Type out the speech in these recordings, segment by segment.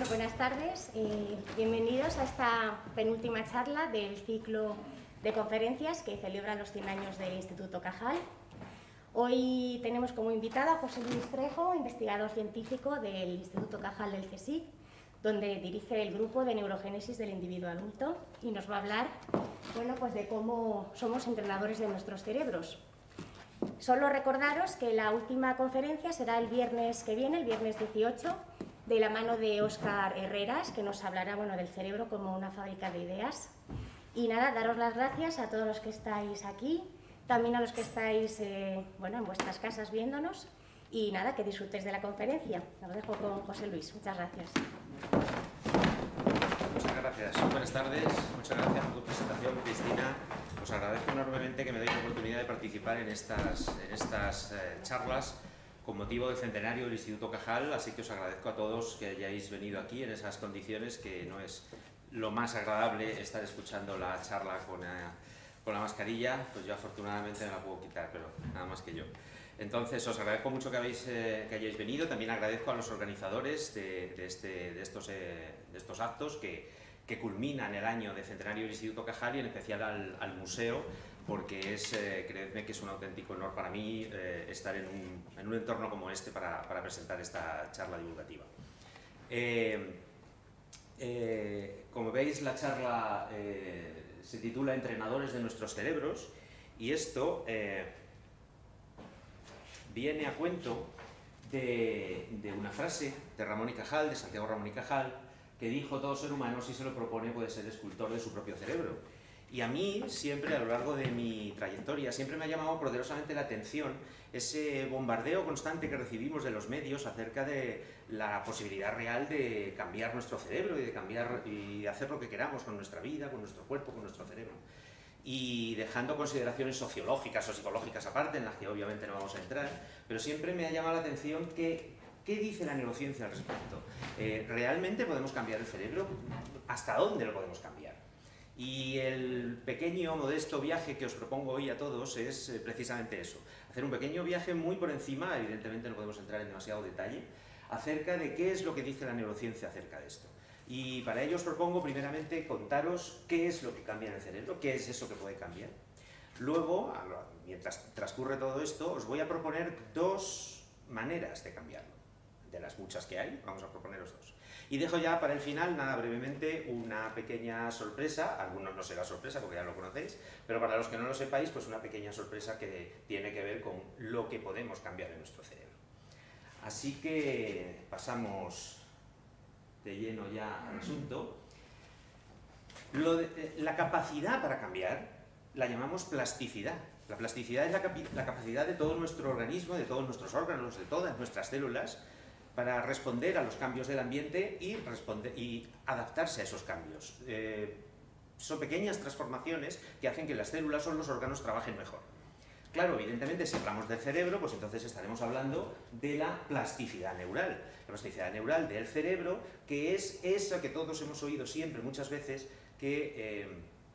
Buenas tardes. Bienvenidos a esta penúltima charla del ciclo de conferencias que celebran los 100 años del Instituto Cajal. Hoy tenemos como invitada a José Luis Trejo, investigador científico del Instituto Cajal del CSIC, donde dirige el grupo de neurogénesis del individuo adulto y nos va a hablar de cómo somos entrenadores de nuestros cerebros. Solo recordaros que la última conferencia será el viernes que viene, el viernes 18, de la mano de Óscar Herreras, que nos hablará del cerebro como una fábrica de ideas. Y nada, daros las gracias a todos los que estáis aquí, también a los que estáis en vuestras casas viéndonos, y nada, que disfrutéis de la conferencia. Os dejo con José Luis. Muchas gracias. Muchas gracias. Buenas tardes. Muchas gracias por tu presentación, Cristina. Os agradezco enormemente que me deis la oportunidad de participar en estas charlas con motivo del centenario del Instituto Cajal, así que os agradezco a todos que hayáis venido aquí en esas condiciones, que no es lo más agradable estar escuchando la charla con la mascarilla. Pues yo afortunadamente me la puedo quitar, pero nada más que yo. Entonces os agradezco mucho que hayáis venido. También agradezco a los organizadores de estos actos que culminan el año de centenario del Instituto Cajal, y en especial al museo, porque creedme que es un auténtico honor para mí estar en un entorno como este para presentar esta charla divulgativa. Como veis, la charla se titula Entrenadores de nuestros cerebros, y esto viene a cuento de una frase de Ramón y Cajal, de Santiago Ramón y Cajal, que dijo: todo ser humano, si se lo propone, puede ser escultor de su propio cerebro. Y a mí siempre, a lo largo de mi trayectoria, siempre me ha llamado poderosamente la atención ese bombardeo constante que recibimos de los medios acerca de la posibilidad real de cambiar nuestro cerebro y de hacer lo que queramos con nuestra vida, con nuestro cuerpo, con nuestro cerebro. Y dejando consideraciones sociológicas o psicológicas aparte, en las que obviamente no vamos a entrar, pero siempre me ha llamado la atención ¿qué dice la neurociencia al respecto? ¿Realmente podemos cambiar el cerebro? ¿Hasta dónde lo podemos cambiar? Y el pequeño, modesto viaje que os propongo hoy a todos es precisamente eso. Hacer un pequeño viaje muy por encima, evidentemente no podemos entrar en demasiado detalle, acerca de qué es lo que dice la neurociencia acerca de esto. Y para ello os propongo primeramente contaros qué es lo que cambia en el cerebro, qué es eso que puede cambiar. Luego, mientras transcurre todo esto, os voy a proponer dos maneras de cambiarlo. De las muchas que hay, vamos a proponeros dos. Y dejo ya para el final, nada, brevemente, una pequeña sorpresa. Algunos no será sorpresa porque ya lo conocéis, pero para los que no lo sepáis, pues una pequeña sorpresa que tiene que ver con lo que podemos cambiar en nuestro cerebro. Así que pasamos de lleno ya al asunto. La capacidad para cambiar la llamamos plasticidad. La plasticidad es la capacidad de todo nuestro organismo, de todos nuestros órganos, de todas nuestras células, para responder a los cambios del ambiente y adaptarse a esos cambios. Son pequeñas transformaciones que hacen que las células o los órganos trabajen mejor. Claro, evidentemente, si hablamos del cerebro, pues entonces estaremos hablando de la plasticidad neural. La plasticidad neural del cerebro, que es esa que todos hemos oído siempre, muchas veces, que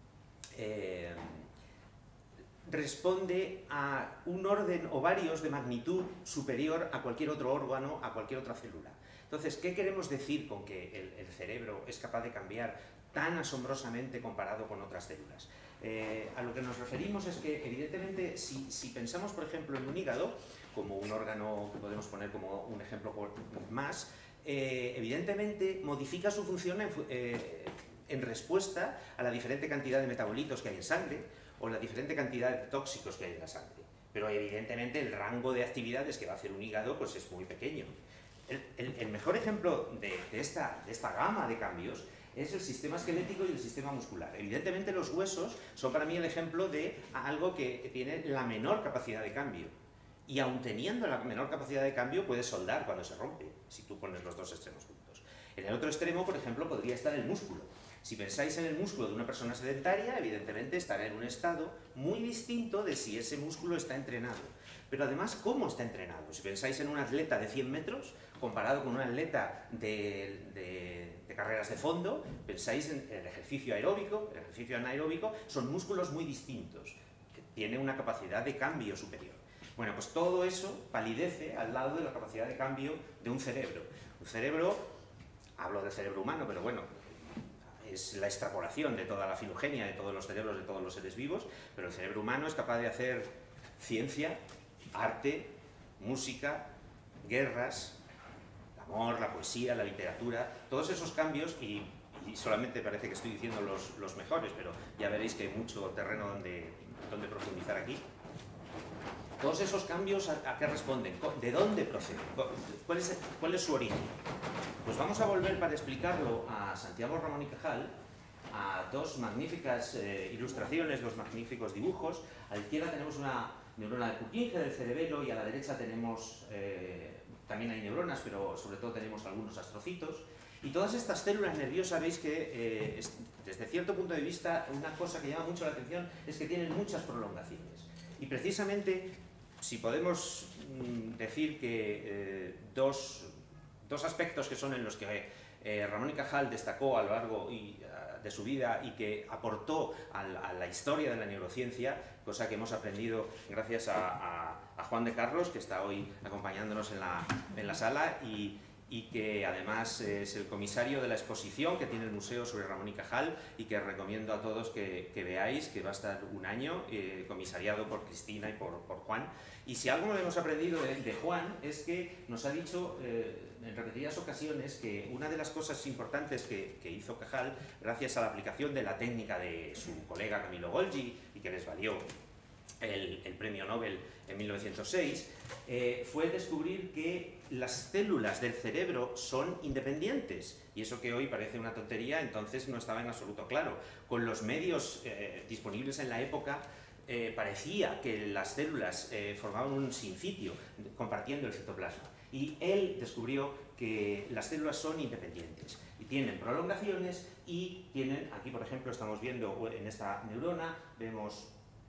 responde a un orden o varios de magnitud superior a cualquier otro órgano, a cualquier otra célula. Entonces, ¿qué queremos decir con que el cerebro es capaz de cambiar tan asombrosamente comparado con otras células? A lo que nos referimos es que, evidentemente, si pensamos, por ejemplo, en un hígado, como un órgano que podemos poner como un ejemplo más, evidentemente modifica su función en respuesta a la diferente cantidad de metabolitos que hay en sangre, o la diferente cantidad de tóxicos que hay en la sangre. Pero evidentemente el rango de actividades que va a hacer un hígado pues es muy pequeño. El mejor ejemplo de esta gama de cambios es el sistema esquelético y el sistema muscular. Evidentemente los huesos son para mí el ejemplo de algo que tiene la menor capacidad de cambio. Y aun teniendo la menor capacidad de cambio, puede soldar cuando se rompe, si tú pones los dos extremos juntos. En el otro extremo, por ejemplo, podría estar el músculo. Si pensáis en el músculo de una persona sedentaria, evidentemente estará en un estado muy distinto de si ese músculo está entrenado. Pero además, ¿cómo está entrenado? Si pensáis en un atleta de 100 metros, comparado con un atleta de carreras de fondo, pensáis en el ejercicio aeróbico, el ejercicio anaeróbico, son músculos muy distintos, que tienen una capacidad de cambio superior. Bueno, pues todo eso palidece al lado de la capacidad de cambio de un cerebro. Un cerebro hablo del cerebro humano, pero bueno, es la extrapolación de toda la filogenia, de todos los cerebros, de todos los seres vivos, pero el cerebro humano es capaz de hacer ciencia, arte, música, guerras, el amor, la poesía, la literatura, todos esos cambios, y solamente parece que estoy diciendo los mejores, pero ya veréis que hay mucho terreno donde profundizar aquí. Todos esos cambios, ¿a qué responden? ¿De dónde proceden? ¿Cuál es su origen? Pues vamos a volver para explicarlo a Santiago Ramón y Cajal, a dos magníficas ilustraciones, dos magníficos dibujos. A la izquierda tenemos una neurona de Purkinje del cerebelo y a la derecha tenemos, también hay neuronas, pero sobre todo tenemos algunos astrocitos. Y todas estas células nerviosas, veis que desde cierto punto de vista, una cosa que llama mucho la atención es que tienen muchas prolongaciones. Y precisamente, si podemos decir que dos aspectos que son en los que Ramón y Cajal destacó a lo largo de su vida y que aportó a la historia de la neurociencia, cosa que hemos aprendido gracias a Juan de Carlos, que está hoy acompañándonos en la sala y que además es el comisario de la exposición que tiene el museo sobre Ramón y Cajal y que recomiendo a todos que veáis, que va a estar un año, comisariado por Cristina y por Juan. Y si algo hemos aprendido de Juan es que nos ha dicho en repetidas ocasiones que una de las cosas importantes que hizo Cajal, gracias a la aplicación de la técnica de su colega Camillo Golgi y que les valió el premio Nobel en 1906, fue descubrir que las células del cerebro son independientes, y eso que hoy parece una tontería, entonces no estaba en absoluto claro. Con los medios disponibles en la época, parecía que las células formaban un sinsitio, compartiendo el citoplasma, y él descubrió que las células son independientes, y tienen prolongaciones, y tienen, aquí por ejemplo estamos viendo en esta neurona, vemos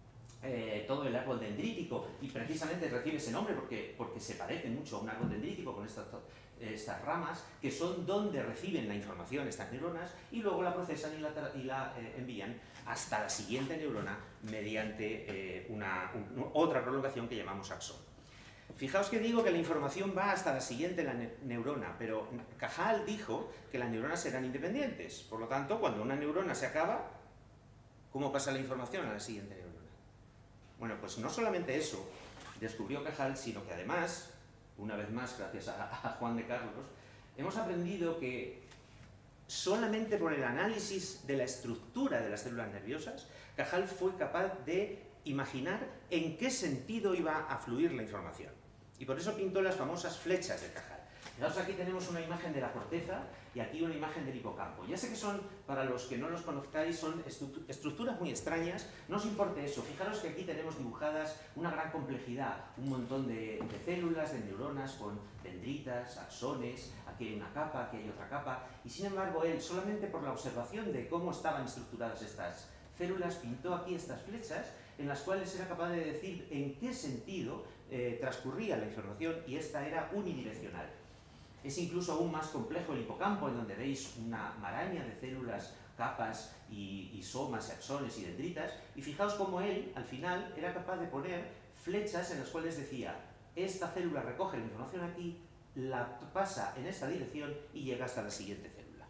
todo el árbol dendrítico, y precisamente recibe ese nombre porque se parece mucho a un árbol dendrítico con estas ramas, que son donde reciben la información estas neuronas, y luego la procesan y la envían hasta la siguiente neurona mediante otra prolongación que llamamos axón. Fijaos que digo que la información va hasta la siguiente neurona, pero Cajal dijo que las neuronas eran independientes. Por lo tanto, cuando una neurona se acaba, ¿cómo pasa la información a la siguiente neurona? Bueno, pues no solamente eso descubrió Cajal, sino que además, una vez más gracias a Juan de Carlos, hemos aprendido que solamente por el análisis de la estructura de las células nerviosas, Cajal fue capaz de imaginar en qué sentido iba a fluir la información. Y por eso pintó las famosas flechas de Cajal. Fijaos, aquí tenemos una imagen de la corteza y aquí una imagen del hipocampo. Ya sé que son, para los que no los conozcáis, son estructuras muy extrañas, no os importe eso. Fijaros que aquí tenemos dibujadas una gran complejidad, un montón de células, de neuronas con dendritas, axones, aquí hay una capa, aquí hay otra capa, y sin embargo él, solamente por la observación de cómo estaban estructuradas estas células, pintó aquí estas flechas en las cuales era capaz de decir en qué sentido transcurría la información, y esta era unidireccional. Es incluso aún más complejo el hipocampo, en donde veis una maraña de células, capas y somas, axones y dendritas, y fijaos cómo él, al final, era capaz de poner flechas en las cuales decía, esta célula recoge la información aquí, la pasa en esta dirección y llega hasta la siguiente célula.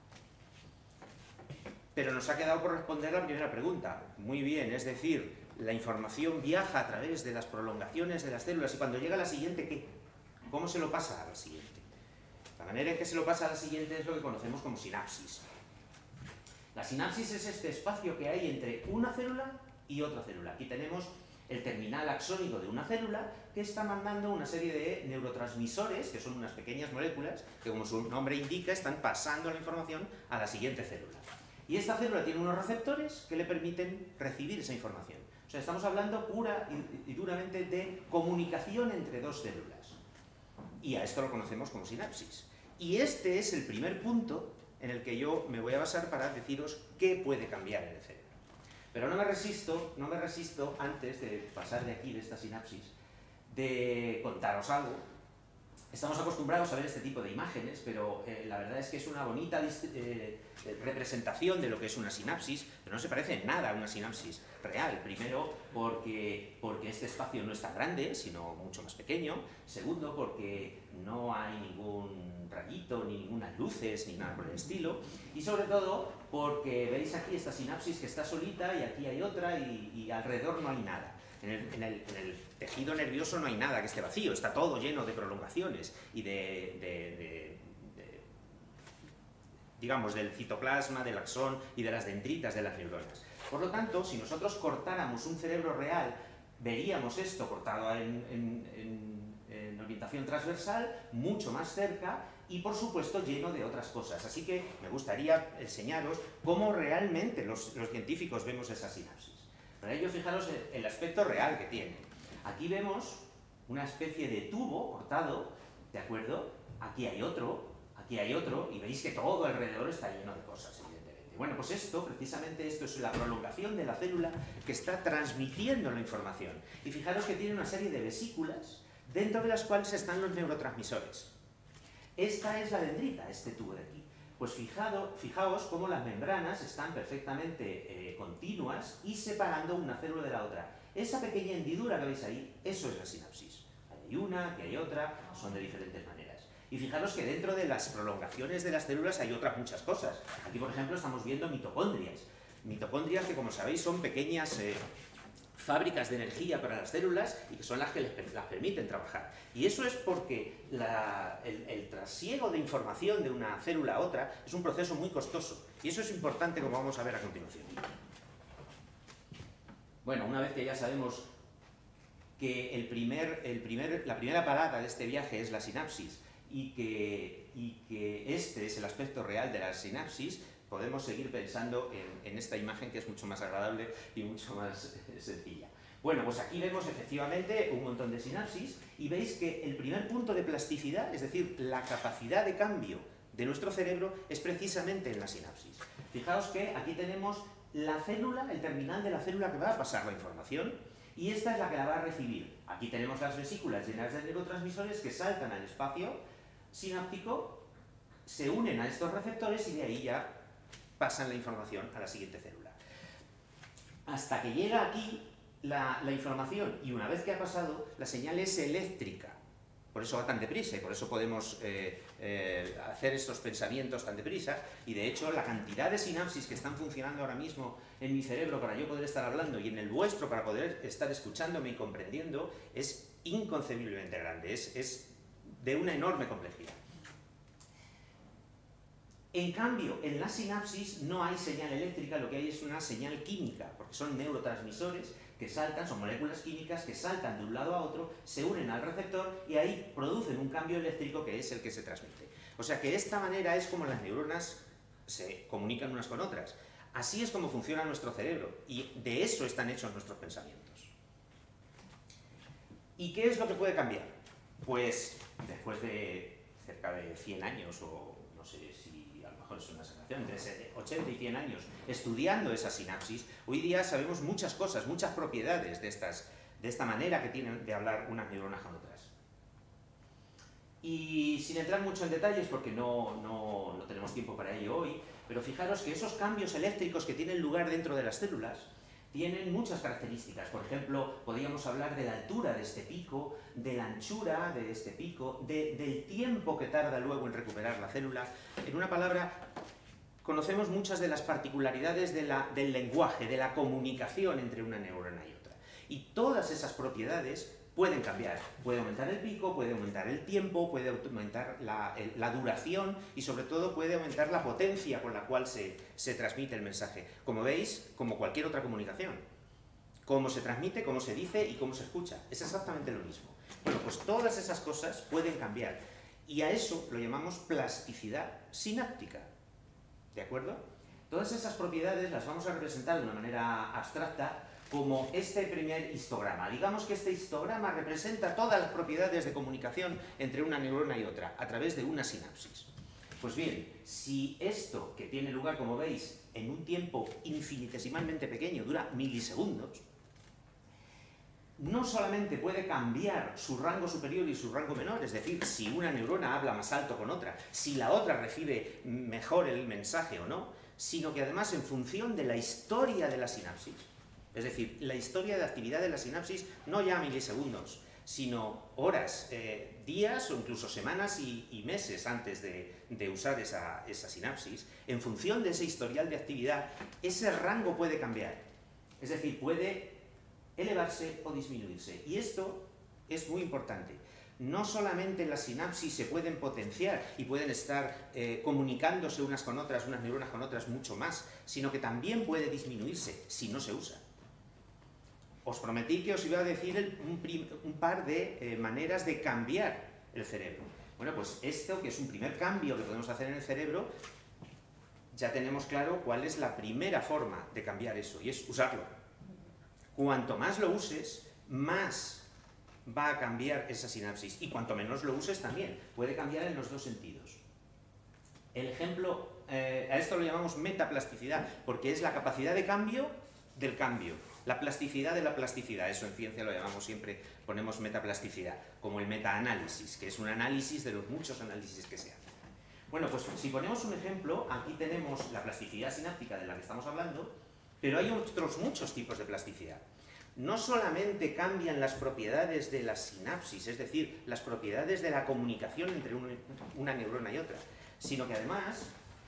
Pero nos ha quedado por responder la primera pregunta. Muy bien, es decir, la información viaja a través de las prolongaciones de las células, y cuando llega a la siguiente, ¿qué? ¿Cómo se lo pasa a la siguiente? La manera en que se lo pasa a la siguiente es lo que conocemos como sinapsis. La sinapsis es este espacio que hay entre una célula y otra célula. Aquí tenemos el terminal axónico de una célula que está mandando una serie de neurotransmisores, que son unas pequeñas moléculas que, como su nombre indica, están pasando la información a la siguiente célula. Y esta célula tiene unos receptores que le permiten recibir esa información. O sea, estamos hablando pura y duramente de comunicación entre dos células. Y a esto lo conocemos como sinapsis. Y este es el primer punto en el que yo me voy a basar para deciros qué puede cambiar en el cerebro. Pero no me resisto, antes de pasar de aquí, de esta sinapsis, de contaros algo Estamos acostumbrados a ver este tipo de imágenes, pero la verdad es que es una bonita representación de lo que es una sinapsis, pero no se parece en nada a una sinapsis real. Primero, porque este espacio no es tan grande, sino mucho más pequeño. Segundo, porque no hay ningún rayito, ni ninguna luces, ni nada por el estilo. Y sobre todo, porque veis aquí esta sinapsis que está solita y aquí hay otra y alrededor no hay nada. En el tejido nervioso no hay nada que esté vacío, está todo lleno de prolongaciones y digamos, del citoplasma, del axón y de las dendritas de las neuronas. Por lo tanto, si nosotros cortáramos un cerebro real, veríamos esto cortado en orientación transversal, mucho más cerca y, por supuesto, lleno de otras cosas. Así que me gustaría enseñaros cómo realmente los científicos vemos esa sinapsis. Para ello, fijaros el aspecto real que tiene. Aquí vemos una especie de tubo cortado, ¿de acuerdo? Aquí hay otro, y veis que todo alrededor está lleno de cosas, evidentemente. Bueno, pues precisamente esto es la prolongación de la célula que está transmitiendo la información. Y fijaros que tiene una serie de vesículas dentro de las cuales están los neurotransmisores. Esta es la dendrita, este tubo de aquí. Pues fijaos cómo las membranas están perfectamente continuas y separando una célula de la otra. Esa pequeña hendidura que veis ahí, eso es la sinapsis. Hay una, que hay otra, son de diferentes maneras. Y fijaros que dentro de las prolongaciones de las células hay otras muchas cosas. Aquí, por ejemplo, estamos viendo mitocondrias. Mitocondrias que, como sabéis, son pequeñas fábricas de energía para las células y que son las que las permiten trabajar. Y eso es porque el trasiego de información de una célula a otra es un proceso muy costoso. Y eso es importante, como vamos a ver a continuación. Bueno, una vez que ya sabemos que la primera parada de este viaje es la sinapsis y que este es el aspecto real de la sinapsis, podemos seguir pensando en esta imagen que es mucho más agradable y mucho más sencilla. Bueno, pues aquí vemos efectivamente un montón de sinapsis y veis que el primer punto de plasticidad, es decir, la capacidad de cambio de nuestro cerebro, es precisamente en la sinapsis. Fijaos que aquí tenemos la célula, el terminal de la célula que va a pasar la información y esta es la que la va a recibir. Aquí tenemos las vesículas llenas de neurotransmisores que saltan al espacio sináptico, se unen a estos receptores y de ahí ya pasan la información a la siguiente célula. Hasta que llega aquí la información y una vez que ha pasado, la señal es eléctrica. Por eso va tan deprisa y por eso podemos hacer estos pensamientos tan deprisa. Y de hecho, la cantidad de sinapsis que están funcionando ahora mismo en mi cerebro para yo poder estar hablando y en el vuestro para poder estar escuchándome y comprendiendo es inconcebiblemente grande, es de una enorme complejidad. En cambio, en la sinapsis no hay señal eléctrica, lo que hay es una señal química, porque son neurotransmisores que saltan, son moléculas químicas que saltan de un lado a otro, se unen al receptor y ahí producen un cambio eléctrico que es el que se transmite. O sea que de esta manera es como las neuronas se comunican unas con otras. Así es como funciona nuestro cerebro y de eso están hechos nuestros pensamientos. ¿Y qué es lo que puede cambiar? Pues después de cerca de 100 años o no sé si a lo mejor es una exageración, entre 80 y 100 años estudiando esa sinapsis, hoy día sabemos muchas cosas, muchas propiedades de esta manera que tienen de hablar unas neuronas con otras. Y sin entrar mucho en detalles, porque no tenemos tiempo para ello hoy, pero fijaros que esos cambios eléctricos que tienen lugar dentro de las células tienen muchas características. Por ejemplo, podríamos hablar de la altura de este pico, de la anchura de este pico, del tiempo que tarda luego en recuperar la célula. En una palabra, conocemos muchas de las particularidades del lenguaje, de la comunicación entre una neurona y otra. Y todas esas propiedades pueden cambiar. Puede aumentar el pico, puede aumentar el tiempo, puede aumentar la duración y sobre todo puede aumentar la potencia con la cual se transmite el mensaje. Como veis, como cualquier otra comunicación. Cómo se transmite, cómo se dice y cómo se escucha. Es exactamente lo mismo. Bueno, pues todas esas cosas pueden cambiar. Y a eso lo llamamos plasticidad sináptica. ¿De acuerdo? Todas esas propiedades las vamos a representar de una manera abstracta como este primer histograma. Digamos que este histograma representa todas las propiedades de comunicación entre una neurona y otra, a través de una sinapsis. Pues bien, si esto, que tiene lugar, como veis, en un tiempo infinitesimalmente pequeño, dura milisegundos, no solamente puede cambiar su rango superior y su rango menor, es decir, si una neurona habla más alto con otra, si la otra recibe mejor el mensaje o no, sino que además en función de la historia de la sinapsis, es decir, la historia de actividad de la sinapsis no ya milisegundos, sino horas, días o incluso semanas y meses antes de usar esa sinapsis, en función de ese historial de actividad, ese rango puede cambiar, es decir, puede elevarse o disminuirse. Y esto es muy importante. No solamente las sinapsis se pueden potenciar y pueden estar comunicándose unas con otras, unas neuronas con otras mucho más, sino que también puede disminuirse si no se usa. Os prometí que os iba a decir un par de maneras de cambiar el cerebro. Bueno, pues esto, que es un primer cambio que podemos hacer en el cerebro, ya tenemos claro cuál es la primera forma de cambiar eso, y es usarlo. Cuanto más lo uses, más va a cambiar esa sinapsis, y cuanto menos lo uses también, puede cambiar en los dos sentidos. El ejemplo, a esto lo llamamos metaplasticidad, porque es la capacidad de cambio del cambio, la plasticidad de la plasticidad. Eso en ciencia lo llamamos siempre, ponemos metaplasticidad, como el metaanálisis, que es un análisis de los muchos análisis que se hacen. Bueno, pues si ponemos un ejemplo, aquí tenemos la plasticidad sináptica de la que estamos hablando, pero hay otros muchos tipos de plasticidad. No solamente cambian las propiedades de la sinapsis, es decir, las propiedades de la comunicación entre una neurona y otra, sino que además,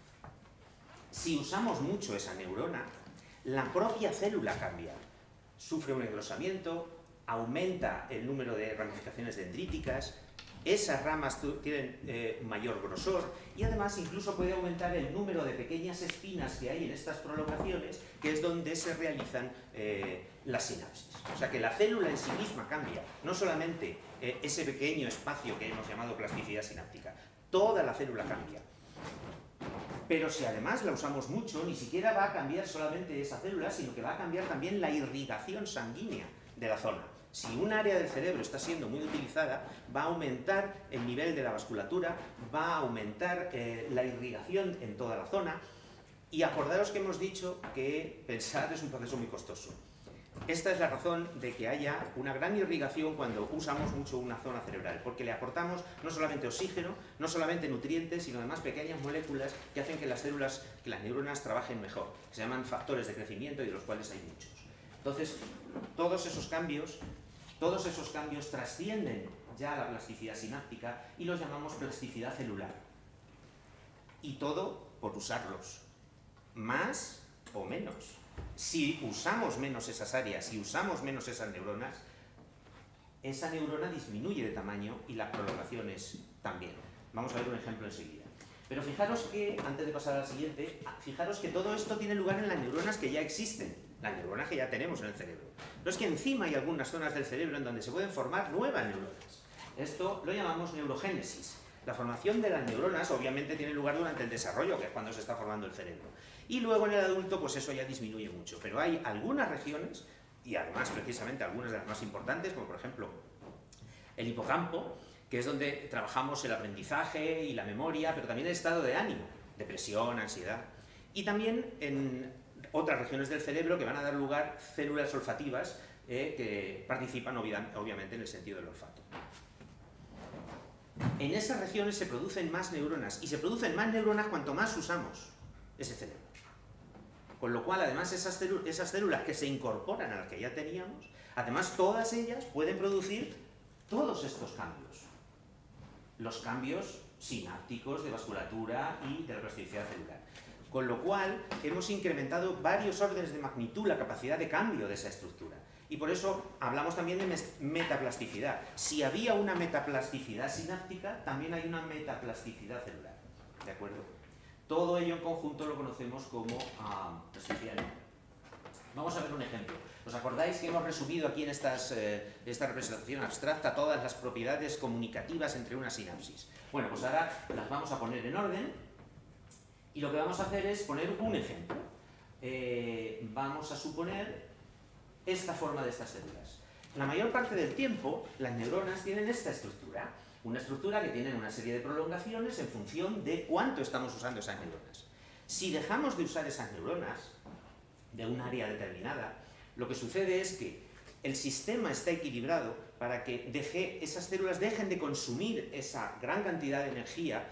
si usamos mucho esa neurona, la propia célula cambia. Sufre un engrosamiento, aumenta el número de ramificaciones dendríticas, esas ramas tienen mayor grosor y además incluso puede aumentar el número de pequeñas espinas que hay en estas prolongaciones, que es donde se realizan las sinapsis. O sea que la célula en sí misma cambia, no solamente ese pequeño espacio que hemos llamado plasticidad sináptica, toda la célula cambia. Pero si además la usamos mucho, ni siquiera va a cambiar solamente esa célula, sino que va a cambiar también la irrigación sanguínea de la zona. Si un área del cerebro está siendo muy utilizada, va a aumentar el nivel de la vasculatura, va a aumentar la irrigación en toda la zona. Y acordaros que hemos dicho que pensar es un proceso muy costoso. Esta es la razón de que haya una gran irrigación cuando usamos mucho una zona cerebral, porque le aportamos no solamente oxígeno, no solamente nutrientes, sino además pequeñas moléculas que hacen que las células, que las neuronas trabajen mejor. Se llaman factores de crecimiento y de los cuales hay muchos. Entonces, todos esos cambios trascienden ya la plasticidad sináptica y los llamamos plasticidad celular. Y todo por usarlos, más o menos. Si usamos menos esas áreas, si usamos menos esas neuronas, esa neurona disminuye de tamaño y las prolongaciones también. Vamos a ver un ejemplo enseguida. Pero fijaros que, antes de pasar al siguiente, fijaros que todo esto tiene lugar en las neuronas que ya existen, las neuronas que ya tenemos en el cerebro. No es que encima hay algunas zonas del cerebro en donde se pueden formar nuevas neuronas. Esto lo llamamos neurogénesis. La formación de las neuronas obviamente tiene lugar durante el desarrollo, que es cuando se está formando el cerebro. Y luego en el adulto, pues eso ya disminuye mucho. Pero hay algunas regiones, y además precisamente algunas de las más importantes, como por ejemplo el hipocampo, que es donde trabajamos el aprendizaje y la memoria, pero también el estado de ánimo, depresión, ansiedad. Y también en otras regiones del cerebro que van a dar lugar células olfativas que participan obviamente en el sentido del olfato. En esas regiones se producen más neuronas, y se producen más neuronas cuanto más usamos ese cerebro. Con lo cual, además, esas células que se incorporan a las que ya teníamos, además todas ellas pueden producir todos estos cambios. Los cambios sinápticos, de vasculatura y de la plasticidad celular. Con lo cual, hemos incrementado varios órdenes de magnitud la capacidad de cambio de esa estructura. Y por eso hablamos también de metaplasticidad. Si había una metaplasticidad sináptica, también hay una metaplasticidad celular. ¿De acuerdo? Todo ello en conjunto lo conocemos como plasticidad neuronal. Vamos a ver un ejemplo. ¿Os acordáis que hemos resumido aquí en esta representación abstracta todas las propiedades comunicativas entre una sinapsis? Bueno, pues ahora las vamos a poner en orden y lo que vamos a hacer es poner un ejemplo. Vamos a suponer esta forma de estas células. La mayor parte del tiempo, las neuronas tienen esta estructura. Una estructura que tiene una serie de prolongaciones en función de cuánto estamos usando esas neuronas. Si dejamos de usar esas neuronas de un área determinada, lo que sucede es que el sistema está equilibrado para que esas células dejen de consumir esa gran cantidad de energía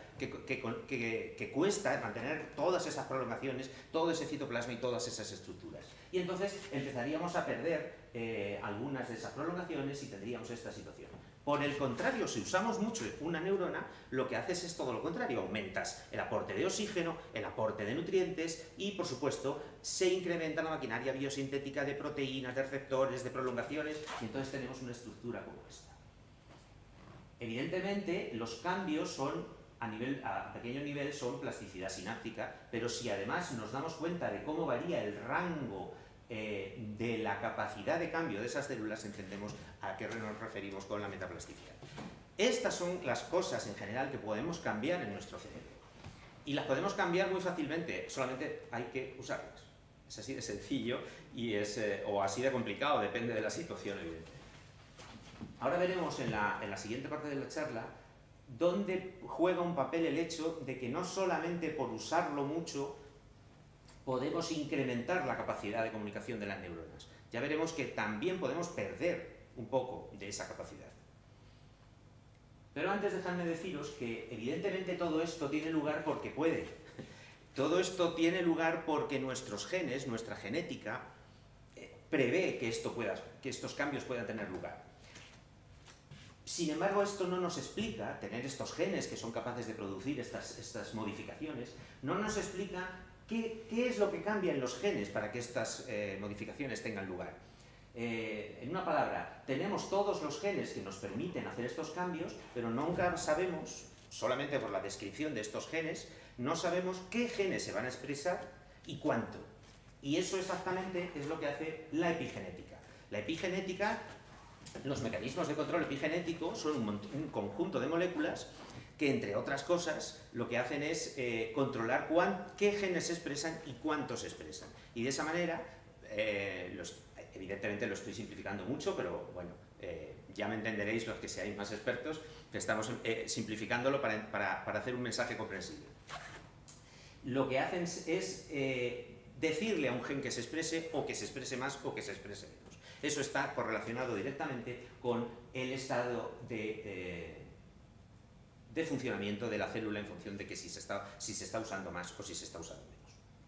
que cuesta mantener todas esas prolongaciones, todo ese citoplasma y todas esas estructuras. Y entonces empezaríamos a perder algunas de esas prolongaciones y tendríamos esta situación. Por el contrario, si usamos mucho una neurona, lo que haces es todo lo contrario, aumentas el aporte de oxígeno, el aporte de nutrientes y, por supuesto, se incrementa la maquinaria biosintética de proteínas, de receptores, de prolongaciones, y entonces tenemos una estructura como esta. Evidentemente, los cambios son, a pequeño nivel, son plasticidad sináptica, pero si además nos damos cuenta de cómo varía el rango de la capacidad de cambio de esas células, entendemos a qué nos referimos con la metaplasticidad. Estas son las cosas en general que podemos cambiar en nuestro cerebro. Y las podemos cambiar muy fácilmente, solamente hay que usarlas. Es así de sencillo o así de complicado, depende de la situación, evidentemente. Ahora veremos en la siguiente parte de la charla dónde juega un papel el hecho de que no solamente por usarlo mucho podemos incrementar la capacidad de comunicación de las neuronas. Ya veremos que también podemos perder un poco de esa capacidad. Pero antes dejadme deciros que evidentemente todo esto tiene lugar porque puede. Todo esto tiene lugar porque nuestros genes, nuestra genética, prevé que estos cambios puedan tener lugar. Sin embargo, esto no nos explica, tener estos genes que son capaces de producir estas modificaciones, no nos explica qué es lo que cambia en los genes para que estas modificaciones tengan lugar. En una palabra, tenemos todos los genes que nos permiten hacer estos cambios, pero nunca sabemos, solamente por la descripción de estos genes, no sabemos qué genes se van a expresar y cuánto. Y eso exactamente es lo que hace la epigenética. La epigenética, los mecanismos de control epigenético son un conjunto de moléculas que, entre otras cosas, lo que hacen es controlar qué genes se expresan y cuántos se expresan. Y de esa manera, evidentemente lo estoy simplificando mucho, pero bueno, ya me entenderéis los que seáis más expertos, que estamos simplificándolo para hacer un mensaje comprensible. Lo que hacen es decirle a un gen que se exprese, o que se exprese más, o que se exprese menos. Eso está correlacionado directamente con el estado de funcionamiento de la célula en función de que si se está usando más o si se está usando menos.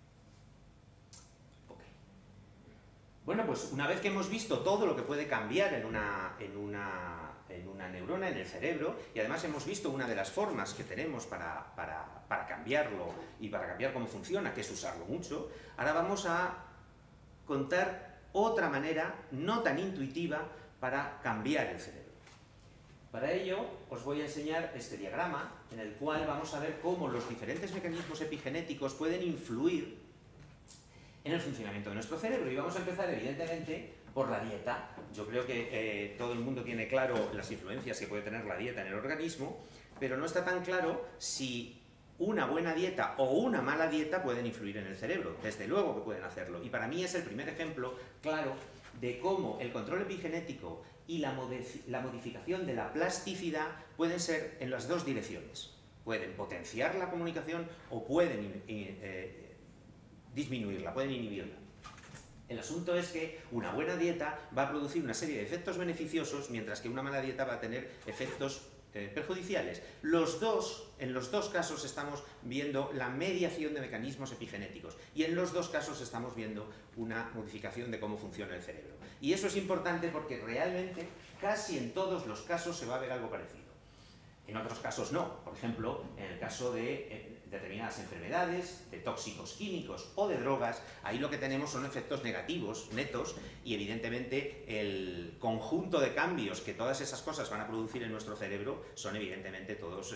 Okay. Bueno, pues una vez que hemos visto todo lo que puede cambiar en una neurona, en el cerebro, y además hemos visto una de las formas que tenemos para cambiarlo y para cambiar cómo funciona, que es usarlo mucho, ahora vamos a contar otra manera no tan intuitiva para cambiar el cerebro. Para ello os voy a enseñar este diagrama en el cual vamos a ver cómo los diferentes mecanismos epigenéticos pueden influir en el funcionamiento de nuestro cerebro. Y vamos a empezar evidentemente por la dieta. Yo creo que todo el mundo tiene claro las influencias que puede tener la dieta en el organismo, pero no está tan claro si una buena dieta o una mala dieta pueden influir en el cerebro. Desde luego que pueden hacerlo. Y para mí es el primer ejemplo claro de cómo el control epigenético y la modificación de la plasticidad pueden ser en las dos direcciones. Pueden potenciar la comunicación o pueden disminuirla, pueden inhibirla. El asunto es que una buena dieta va a producir una serie de efectos beneficiosos, mientras que una mala dieta va a tener efectos perjudiciales. En los dos casos estamos viendo la mediación de mecanismos epigenéticos y en los dos casos estamos viendo una modificación de cómo funciona el cerebro. Y eso es importante porque realmente casi en todos los casos se va a ver algo parecido. En otros casos no. Por ejemplo, en el caso de determinadas enfermedades, de tóxicos químicos o de drogas, ahí lo que tenemos son efectos negativos, netos, y evidentemente el conjunto de cambios que todas esas cosas van a producir en nuestro cerebro son evidentemente todos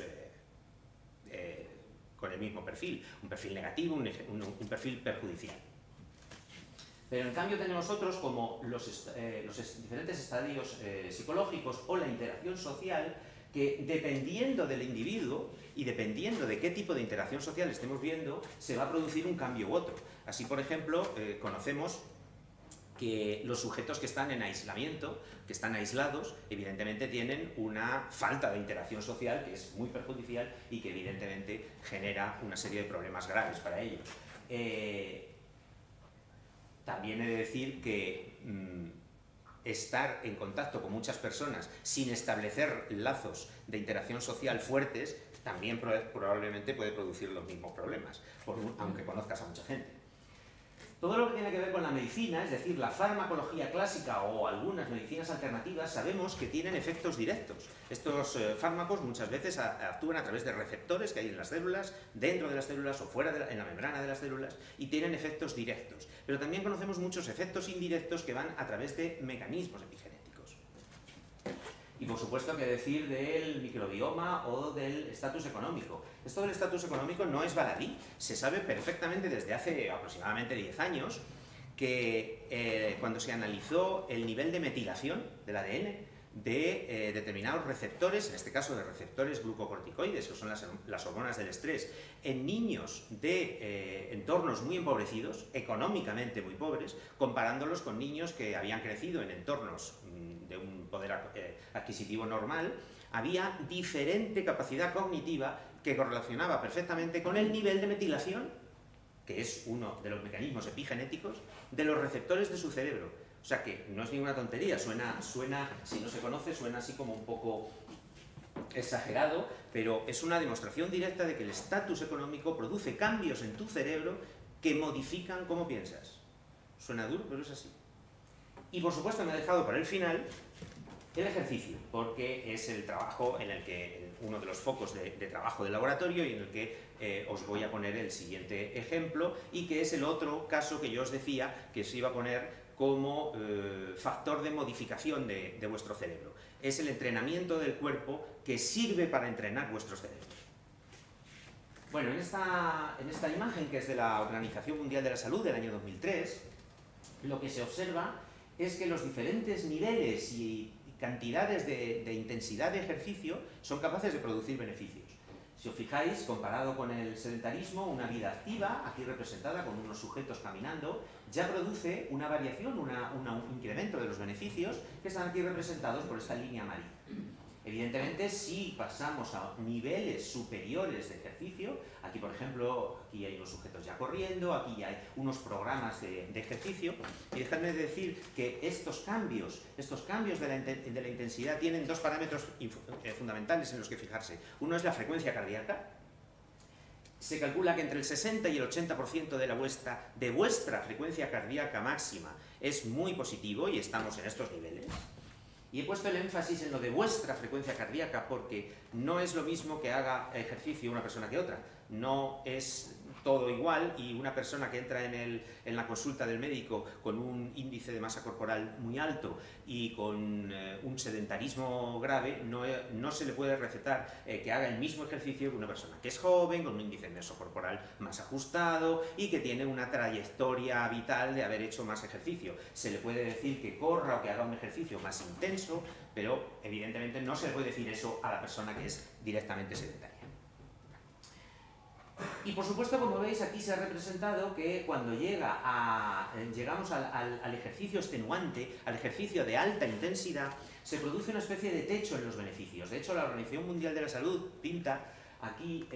con el mismo perfil, un perfil negativo, un perfil perjudicial. Pero en cambio tenemos otros como los diferentes estadios psicológicos o la interacción social, que dependiendo del individuo y dependiendo de qué tipo de interacción social estemos viendo, se va a producir un cambio u otro. Así, por ejemplo, conocemos que los sujetos que están en aislamiento, que están aislados, evidentemente tienen una falta de interacción social que es muy perjudicial y que evidentemente genera una serie de problemas graves para ellos. También he de decir que estar en contacto con muchas personas sin establecer lazos de interacción social fuertes, también probablemente puede producir los mismos problemas, aunque conozcas a mucha gente. Todo lo que tiene que ver con la medicina, es decir, la farmacología clásica o algunas medicinas alternativas, sabemos que tienen efectos directos. Estos fármacos muchas veces actúan a través de receptores que hay en las células, dentro de las células o fuera en la membrana de las células, y tienen efectos directos. Pero también conocemos muchos efectos indirectos que van a través de mecanismos epigenéticos. Y por supuesto, qué decir del microbioma o del estatus económico. Esto del estatus económico no es baladí. Se sabe perfectamente desde hace aproximadamente 10 años que cuando se analizó el nivel de metilación del ADN de determinados receptores, en este caso de receptores glucocorticoides, que son las hormonas del estrés, en niños de entornos muy empobrecidos, económicamente muy pobres, comparándolos con niños que habían crecido en entornos de un poder adquisitivo normal, había diferente capacidad cognitiva que correlacionaba perfectamente con el nivel de metilación, que es uno de los mecanismos epigenéticos, de los receptores de su cerebro. O sea que no es ninguna tontería, suena, si no se conoce, suena así como un poco exagerado, pero es una demostración directa de que el estatus económico produce cambios en tu cerebro que modifican cómo piensas. Suena duro, pero es así. Y por supuesto me he dejado para el final el ejercicio, porque es el trabajo en el que, uno de los focos de trabajo del laboratorio y en el que os voy a poner el siguiente ejemplo y que es el otro caso que yo os decía que se iba a poner como factor de modificación de vuestro cerebro. Es el entrenamiento del cuerpo que sirve para entrenar vuestros cerebros. Bueno, en esta imagen, que es de la Organización Mundial de la Salud del año 2003, lo que se observa es que los diferentes niveles y cantidades de intensidad de ejercicio son capaces de producir beneficios. Si os fijáis, comparado con el sedentarismo, una vida activa, aquí representada con unos sujetos caminando, ya produce una variación, un incremento de los beneficios que están aquí representados por esta línea amarilla. Evidentemente, si pasamos a niveles superiores de ejercicio, aquí por ejemplo, aquí hay unos sujetos ya corriendo, aquí ya hay unos programas de ejercicio, y dejadme decir que estos cambios de la intensidad tienen dos parámetros fundamentales en los que fijarse. Uno es la frecuencia cardíaca. Se calcula que entre el 60 y el 80% de vuestra frecuencia cardíaca máxima es muy positivo y estamos en estos niveles. Y he puesto el énfasis en lo de vuestra frecuencia cardíaca porque no es lo mismo que haga ejercicio una persona que otra. No es todo igual y una persona que entra en la consulta del médico con un índice de masa corporal muy alto y con un sedentarismo grave, no se le puede recetar que haga el mismo ejercicio que una persona que es joven, con un índice de masa corporal más ajustado y que tiene una trayectoria vital de haber hecho más ejercicio. Se le puede decir que corra o que haga un ejercicio más intenso, pero evidentemente no se le puede decir eso a la persona que es directamente sedentaria. Y por supuesto, como veis, aquí se ha representado que cuando llegamos al ejercicio extenuante, al ejercicio de alta intensidad, se produce una especie de techo en los beneficios. De hecho, la Organización Mundial de la Salud pinta aquí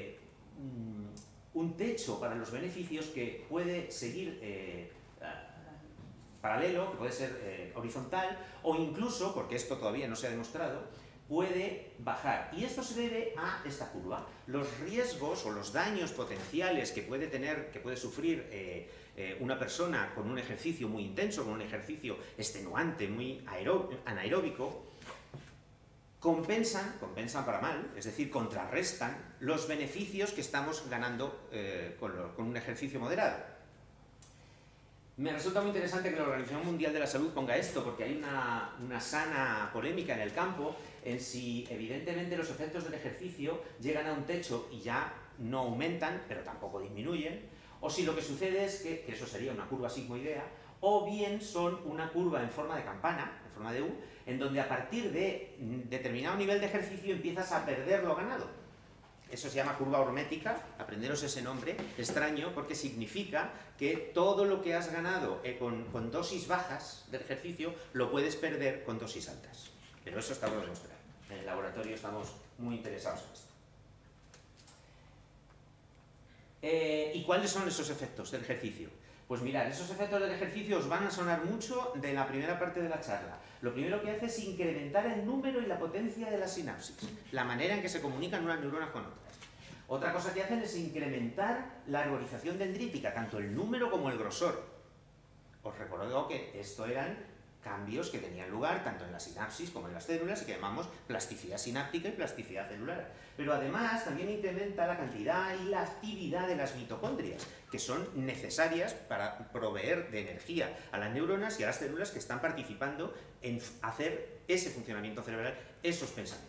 un techo para los beneficios que puede seguir paralelo, que puede ser horizontal, o incluso, porque esto todavía no se ha demostrado, puede bajar. Y esto se debe a esta curva. Los riesgos o los daños potenciales que puede sufrir una persona con un ejercicio muy intenso, con un ejercicio extenuante, muy anaeróbico, compensan para mal, es decir, contrarrestan los beneficios que estamos ganando con un ejercicio moderado. Me resulta muy interesante que la Organización Mundial de la Salud ponga esto, porque hay una sana polémica en el campo en si evidentemente los efectos del ejercicio llegan a un techo y ya no aumentan, pero tampoco disminuyen, o si lo que sucede es que eso sería una curva sigmoidea, o bien son una curva en forma de campana, en forma de U, en donde a partir de determinado nivel de ejercicio empiezas a perder lo ganado. Eso se llama curva hormética, aprenderos ese nombre extraño porque significa que todo lo que has ganado con dosis bajas del ejercicio lo puedes perder con dosis altas. Pero eso está por demostrar. En el laboratorio estamos muy interesados en esto. ¿Y cuáles son esos efectos del ejercicio? Pues mirad, esos efectos del ejercicio os van a sonar mucho de la primera parte de la charla. Lo primero que hace es incrementar el número y la potencia de la sinapsis, la manera en que se comunican unas neuronas con otras. Otra cosa que hacen es incrementar la arborización dendrítica, tanto el número como el grosor. Os recuerdo que esto eran cambios que tenían lugar tanto en la sinapsis como en las células y que llamamos plasticidad sináptica y plasticidad celular. Pero además también incrementa la cantidad y la actividad de las mitocondrias, que son necesarias para proveer de energía a las neuronas y a las células que están participando en hacer ese funcionamiento cerebral, esos pensamientos.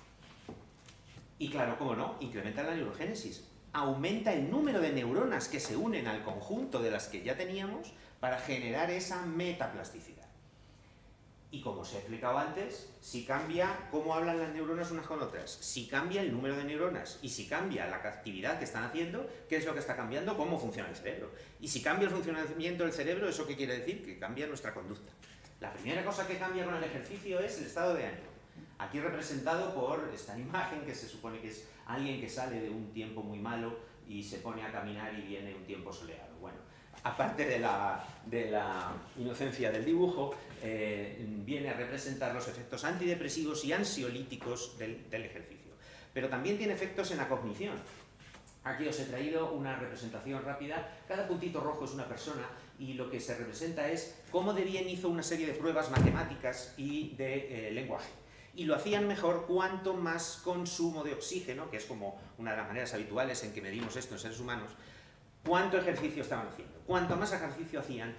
Y claro, cómo no, incrementa la neurogénesis. Aumenta el número de neuronas que se unen al conjunto de las que ya teníamos para generar esa metaplasticidad. Y como os he explicado antes, si cambia cómo hablan las neuronas unas con otras, si cambia el número de neuronas y si cambia la actividad que están haciendo, ¿qué es lo que está cambiando? ¿Cómo funciona el cerebro? Y si cambia el funcionamiento del cerebro, ¿eso qué quiere decir? Que cambia nuestra conducta. La primera cosa que cambia con el ejercicio es el estado de ánimo. Aquí representado por esta imagen que se supone que es alguien que sale de un tiempo muy malo y se pone a caminar y viene un tiempo soleado. Bueno, aparte de la inocencia del dibujo, viene a representar los efectos antidepresivos y ansiolíticos del ejercicio. Pero también tiene efectos en la cognición. Aquí os he traído una representación rápida. Cada puntito rojo es una persona y lo que se representa es cómo de bien hizo una serie de pruebas matemáticas y de lenguaje. Y lo hacían mejor cuanto más consumo de oxígeno, que es como una de las maneras habituales en que medimos esto en seres humanos, cuánto ejercicio estaban haciendo. Cuanto más ejercicio hacían,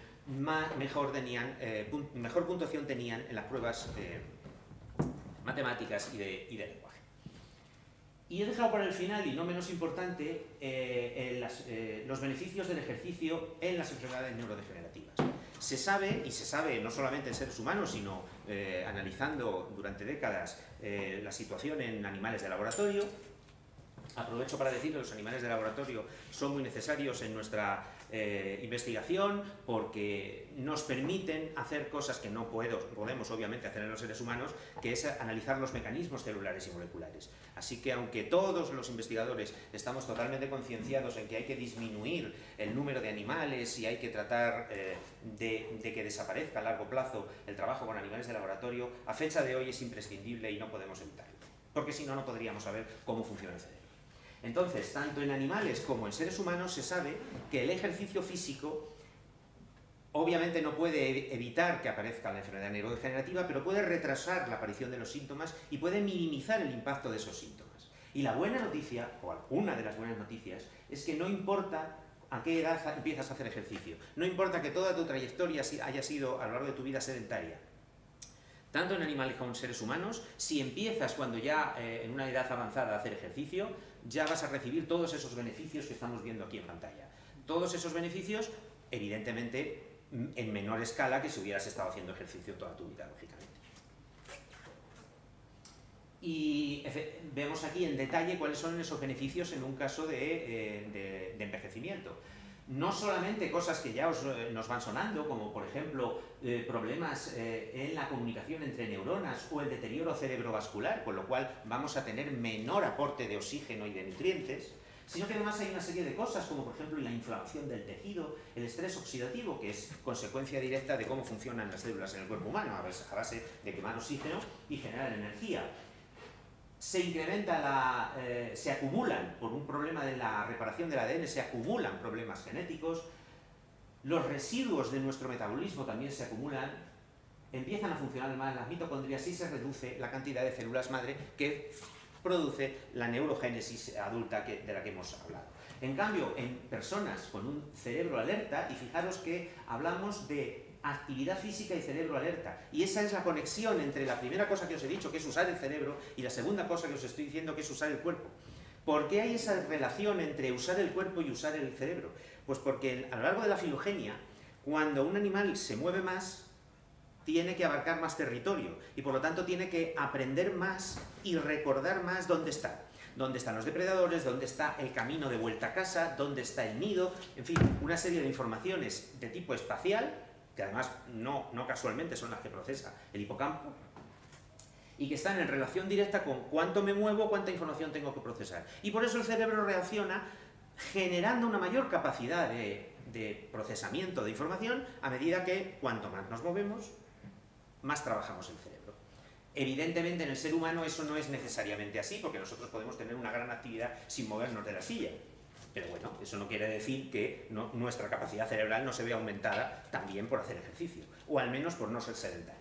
mejor puntuación tenían en las pruebas matemáticas y de lenguaje. Y he dejado para el final, y no menos importante, los beneficios del ejercicio en las enfermedades neurodegenerativas. Se sabe, y se sabe no solamente en seres humanos, sino analizando durante décadas la situación en animales de laboratorio. Aprovecho para decir que los animales de laboratorio son muy necesarios en nuestra investigación porque nos permiten hacer cosas que no podemos obviamente hacer en los seres humanos, que es analizar los mecanismos celulares y moleculares. Así que aunque todos los investigadores estamos totalmente concienciados en que hay que disminuir el número de animales y hay que tratar de que desaparezca a largo plazo el trabajo con animales de laboratorio, a fecha de hoy es imprescindible y no podemos evitarlo, porque si no, no podríamos saber cómo funciona el cerebro. Entonces, tanto en animales como en seres humanos se sabe que el ejercicio físico obviamente no puede evitar que aparezca la enfermedad neurodegenerativa, pero puede retrasar la aparición de los síntomas y puede minimizar el impacto de esos síntomas. Y la buena noticia, o una de las buenas noticias, es que no importa a qué edad empiezas a hacer ejercicio, no importa que toda tu trayectoria haya sido a lo largo de tu vida sedentaria, tanto en animales como en seres humanos, si empiezas cuando ya en una edad avanzada a hacer ejercicio, ya vas a recibir todos esos beneficios que estamos viendo aquí en pantalla. Todos esos beneficios, evidentemente, en menor escala que si hubieras estado haciendo ejercicio toda tu vida, lógicamente. Y vemos aquí en detalle cuáles son esos beneficios en un caso de envejecimiento. No solamente cosas que ya nos van sonando, como por ejemplo problemas en la comunicación entre neuronas o el deterioro cerebrovascular, con lo cual vamos a tener menor aporte de oxígeno y de nutrientes, sino que además hay una serie de cosas, como por ejemplo la inflamación del tejido, el estrés oxidativo, que es consecuencia directa de cómo funcionan las células en el cuerpo humano, a base de quemar oxígeno y generar energía. Se incrementa se acumulan, por un problema de la reparación del ADN, se acumulan problemas genéticos, los residuos de nuestro metabolismo también se acumulan, empiezan a funcionar mal las mitocondrias y se reduce la cantidad de células madre que produce la neurogénesis adulta de la que hemos hablado. En cambio, en personas con un cerebro alerta, y fijaros que hablamos de actividad física y cerebro alerta, y esa es la conexión entre la primera cosa que os he dicho, que es usar el cerebro, y la segunda cosa que os estoy diciendo, que es usar el cuerpo. ¿Por qué hay esa relación entre usar el cuerpo y usar el cerebro? Pues porque a lo largo de la filogenia, cuando un animal se mueve más, tiene que abarcar más territorio, y por lo tanto tiene que aprender más y recordar más dónde está. Dónde están los depredadores, dónde está el camino de vuelta a casa, dónde está el nido, en fin, una serie de informaciones de tipo espacial, que además no casualmente son las que procesa el hipocampo, y que están en relación directa con cuánto me muevo, cuánta información tengo que procesar. Y por eso el cerebro reacciona generando una mayor capacidad de de procesamiento de información a medida que cuanto más nos movemos, más trabajamos el cerebro. Evidentemente en el ser humano eso no es necesariamente así, porque nosotros podemos tener una gran actividad sin movernos de la silla. Pero bueno, eso no quiere decir que nuestra capacidad cerebral no se vea aumentada también por hacer ejercicio, o al menos por no ser sedentarios.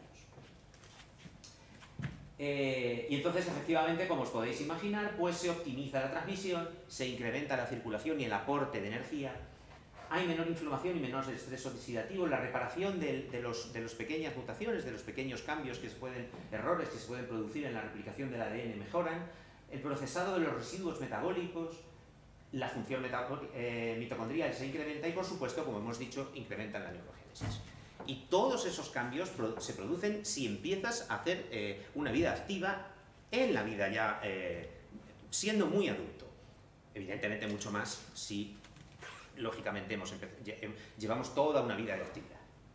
Y entonces, efectivamente, como os podéis imaginar, pues se optimiza la transmisión, se incrementa la circulación y el aporte de energía, hay menor inflamación y menor estrés oxidativo, la reparación de las pequeñas mutaciones, de los pequeños cambios errores que se pueden producir en la replicación del ADN mejoran, el procesado de los residuos metabólicos, la función mitocondrial se incrementa y, por supuesto, como hemos dicho, incrementan la neurogénesis. Y todos esos cambios se producen si empiezas a hacer una vida activa en la vida ya siendo muy adulto. Evidentemente mucho más si, lógicamente, llevamos toda una vida de actividad.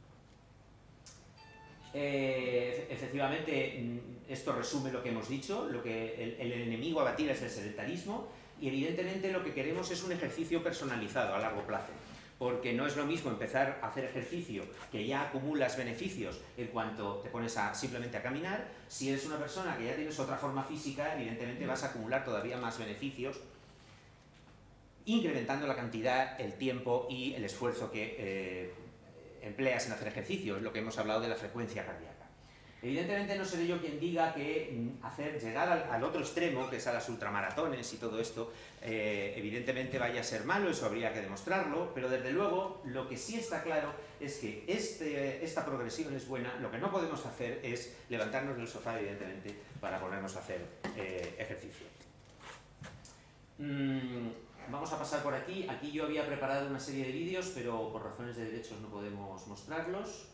Efectivamente, esto resume lo que hemos dicho, el enemigo a batir es el sedentarismo, y evidentemente lo que queremos es un ejercicio personalizado a largo plazo, porque no es lo mismo empezar a hacer ejercicio que ya acumulas beneficios en cuanto te pones simplemente a caminar. Si eres una persona que ya tienes otra forma física, evidentemente vas a acumular todavía más beneficios, incrementando la cantidad, el tiempo y el esfuerzo que empleas en hacer ejercicio, es lo que hemos hablado de la frecuencia cardíaca. Evidentemente no seré yo quien diga que llegar al otro extremo, que es a las ultramaratones y todo esto, evidentemente vaya a ser malo, eso habría que demostrarlo, pero desde luego lo que sí está claro es que esta progresión es buena. Lo que no podemos hacer es levantarnos del sofá, evidentemente, para ponernos a hacer ejercicio. Vamos a pasar por aquí. Aquí yo había preparado una serie de vídeos, pero por razones de derechos no podemos mostrarlos.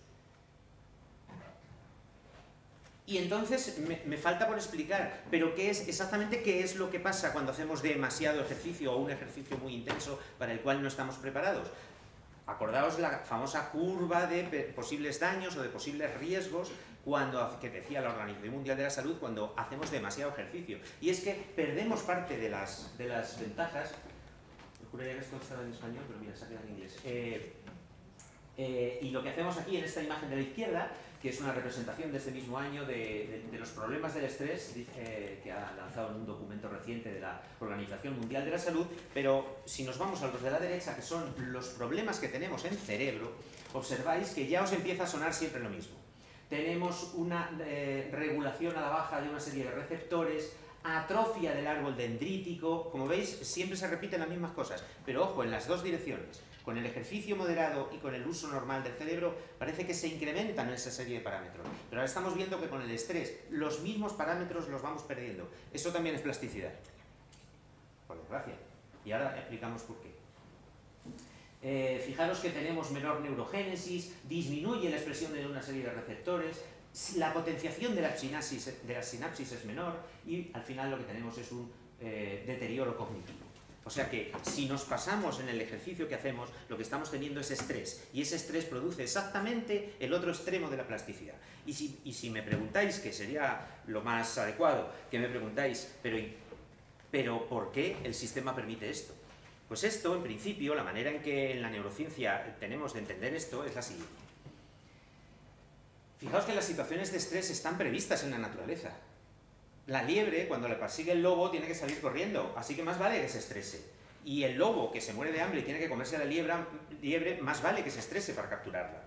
Y entonces me falta por explicar, pero exactamente qué es lo que pasa cuando hacemos demasiado ejercicio o un ejercicio muy intenso para el cual no estamos preparados. Acordaos la famosa curva de posibles daños o de posibles riesgos que decía la Organización Mundial de la Salud cuando hacemos demasiado ejercicio. Y es que perdemos parte de las ventajas. Me juraría que esto estaba en español, pero mira, se ha quedado en inglés. Y lo que hacemos aquí en esta imagen de la izquierda, que es una representación de este mismo año de los problemas del estrés, que ha lanzado en un documento reciente de la Organización Mundial de la Salud, pero si nos vamos a los de la derecha, que son los problemas que tenemos en cerebro, observáis que ya os empieza a sonar siempre lo mismo. Tenemos una regulación a la baja de una serie de receptores, atrofia del árbol dendrítico, como veis siempre se repiten las mismas cosas, pero ojo, en las dos direcciones. Con el ejercicio moderado y con el uso normal del cerebro parece que se incrementan esa serie de parámetros. Pero ahora estamos viendo que con el estrés los mismos parámetros los vamos perdiendo. Eso también es plasticidad. Por desgracia. Y ahora explicamos por qué. Fijaros que tenemos menor neurogénesis, disminuye la expresión de una serie de receptores, la potenciación de la sinapsis es menor y al final lo que tenemos es un deterioro cognitivo. O sea que si nos pasamos en el ejercicio que hacemos, lo que estamos teniendo es estrés, y ese estrés produce exactamente el otro extremo de la plasticidad. Y si me preguntáis, que sería lo más adecuado, que me preguntáis, pero ¿por qué el sistema permite esto? Pues esto, en principio, la manera en que en la neurociencia tenemos de entender esto es la siguiente. Fijaos que las situaciones de estrés están previstas en la naturaleza. La liebre, cuando le persigue el lobo, tiene que salir corriendo, así que más vale que se estrese. Y el lobo, que se muere de hambre y tiene que comerse a la liebre, más vale que se estrese para capturarla.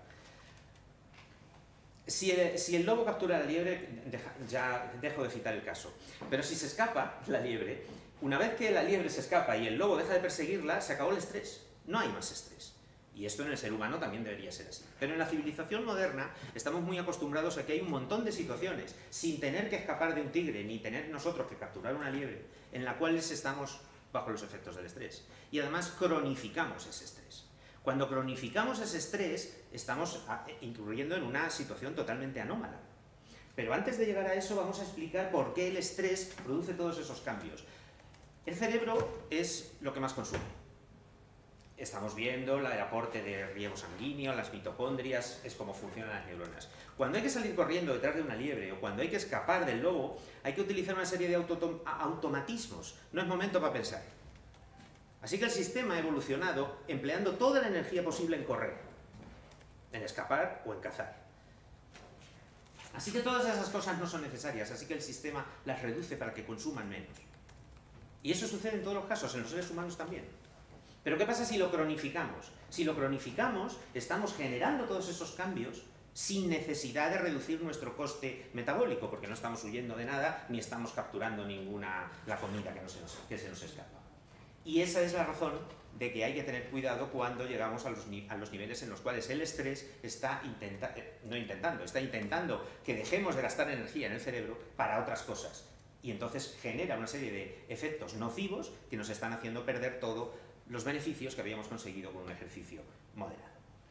Si el lobo captura a la liebre, ya dejo de citar el caso, pero si se escapa la liebre, una vez que la liebre se escapa y el lobo deja de perseguirla, se acabó el estrés, no hay más estrés. Y esto en el ser humano también debería ser así. Pero en la civilización moderna estamos muy acostumbrados a que hay un montón de situaciones, sin tener que escapar de un tigre, ni tener nosotros que capturar una liebre, en la cual estamos bajo los efectos del estrés. Y además cronificamos ese estrés. Cuando cronificamos ese estrés, estamos incurriendo en una situación totalmente anómala. Pero antes de llegar a eso, vamos a explicar por qué el estrés produce todos esos cambios. El cerebro es lo que más consume. Estamos viendo el aporte de riego sanguíneo, las mitocondrias, es cómo funcionan las neuronas. Cuando hay que salir corriendo detrás de una liebre o cuando hay que escapar del lobo, hay que utilizar una serie de automatismos. No es momento para pensar. Así que el sistema ha evolucionado empleando toda la energía posible en correr, en escapar o en cazar. Así que todas esas cosas no son necesarias, así que el sistema las reduce para que consuman menos. Y eso sucede en todos los casos, en los seres humanos también. Pero ¿qué pasa si lo cronificamos? Si lo cronificamos, estamos generando todos esos cambios sin necesidad de reducir nuestro coste metabólico, porque no estamos huyendo de nada, ni estamos capturando la comida que se nos escapa. Y esa es la razón de que hay que tener cuidado cuando llegamos a los niveles en los cuales el estrés está intentando que dejemos de gastar energía en el cerebro para otras cosas. Y entonces genera una serie de efectos nocivos que nos están haciendo perder todos los beneficios que habíamos conseguido con un ejercicio moderado.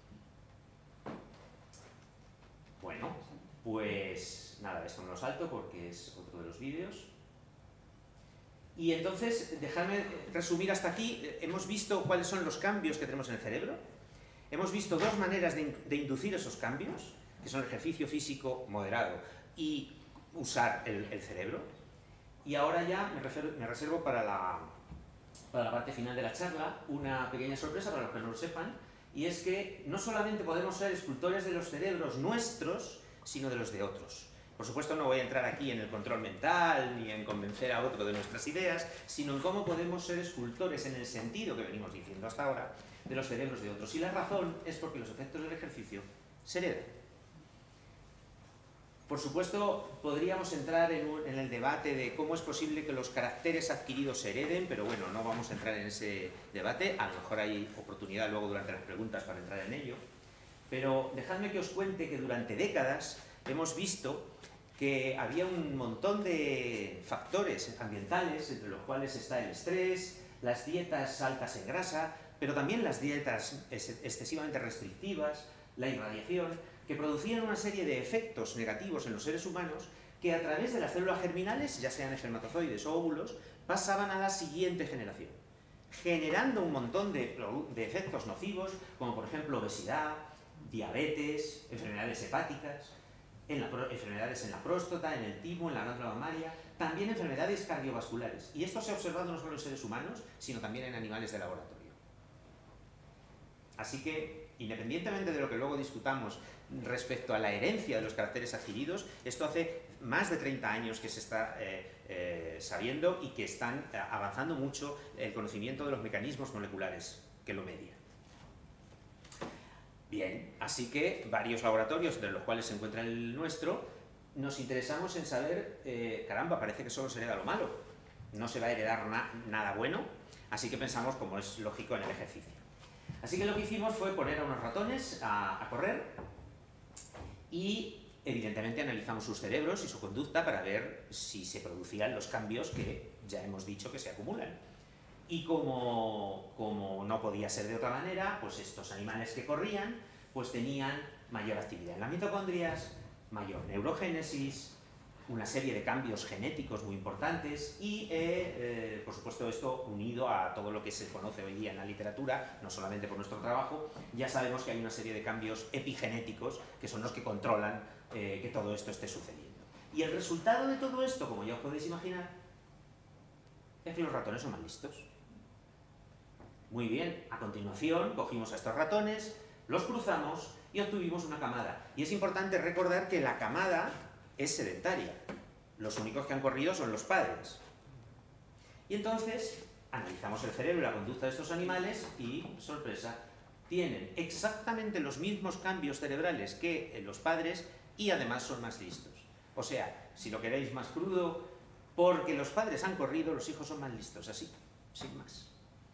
Bueno, pues nada, esto me lo salto porque es otro de los vídeos. Y entonces, dejadme resumir hasta aquí. Hemos visto cuáles son los cambios que tenemos en el cerebro. Hemos visto dos maneras de inducir esos cambios, que son el ejercicio físico moderado y usar el cerebro. Y ahora ya me reservo para la parte final de la charla una pequeña sorpresa para los que no lo sepan, y es que no solamente podemos ser escultores de los cerebros nuestros, sino de los de otros. Por supuesto, no voy a entrar aquí en el control mental ni en convencer a otro de nuestras ideas, sino en cómo podemos ser escultores en el sentido que venimos diciendo hasta ahora de los cerebros de otros. Y la razón es porque los efectos del ejercicio se heredan. Por supuesto, podríamos entrar en el debate de cómo es posible que los caracteres adquiridos se hereden, pero bueno, no vamos a entrar en ese debate. A lo mejor hay oportunidad luego durante las preguntas para entrar en ello. Pero dejadme que os cuente que durante décadas hemos visto que había un montón de factores ambientales, entre los cuales está el estrés, las dietas altas en grasa, pero también las dietas excesivamente restrictivas, la irradiación, que producían una serie de efectos negativos en los seres humanos que a través de las células germinales, ya sean espermatozoides o óvulos, pasaban a la siguiente generación, generando un montón de efectos nocivos, como por ejemplo obesidad, diabetes, enfermedades hepáticas, enfermedades en la próstata, en el timo, en la glándula mamaria, también enfermedades cardiovasculares. Y esto se ha observado no solo en seres humanos, sino también en animales de laboratorio. Así que, independientemente de lo que luego discutamos respecto a la herencia de los caracteres adquiridos, esto hace más de 30 años que se está sabiendo y que están avanzando mucho el conocimiento de los mecanismos moleculares que lo median. Bien, así que varios laboratorios, entre los cuales se encuentra el nuestro, nos interesamos en saber, caramba, parece que solo se hereda lo malo, no se va a heredar nada bueno, así que pensamos, como es lógico, en el ejercicio. Así que lo que hicimos fue poner a unos ratones a correr y evidentemente analizamos sus cerebros y su conducta para ver si se producían los cambios que ya hemos dicho que se acumulan. Y como no podía ser de otra manera, pues estos animales que corrían pues tenían mayor actividad en las mitocondrias, mayor neurogénesis, una serie de cambios genéticos muy importantes y, por supuesto, esto unido a todo lo que se conoce hoy día en la literatura, no solamente por nuestro trabajo, ya sabemos que hay una serie de cambios epigenéticos que son los que controlan que todo esto esté sucediendo. Y el resultado de todo esto, como ya os podéis imaginar, es que los ratones son más listos. Muy bien, a continuación cogimos a estos ratones, los cruzamos y obtuvimos una camada. Y es importante recordar que la camada es sedentaria. Los únicos que han corrido son los padres. Y entonces analizamos el cerebro y la conducta de estos animales y, sorpresa, tienen exactamente los mismos cambios cerebrales que los padres y además son más listos. O sea, si lo queréis más crudo, porque los padres han corrido, los hijos son más listos, así, sin más.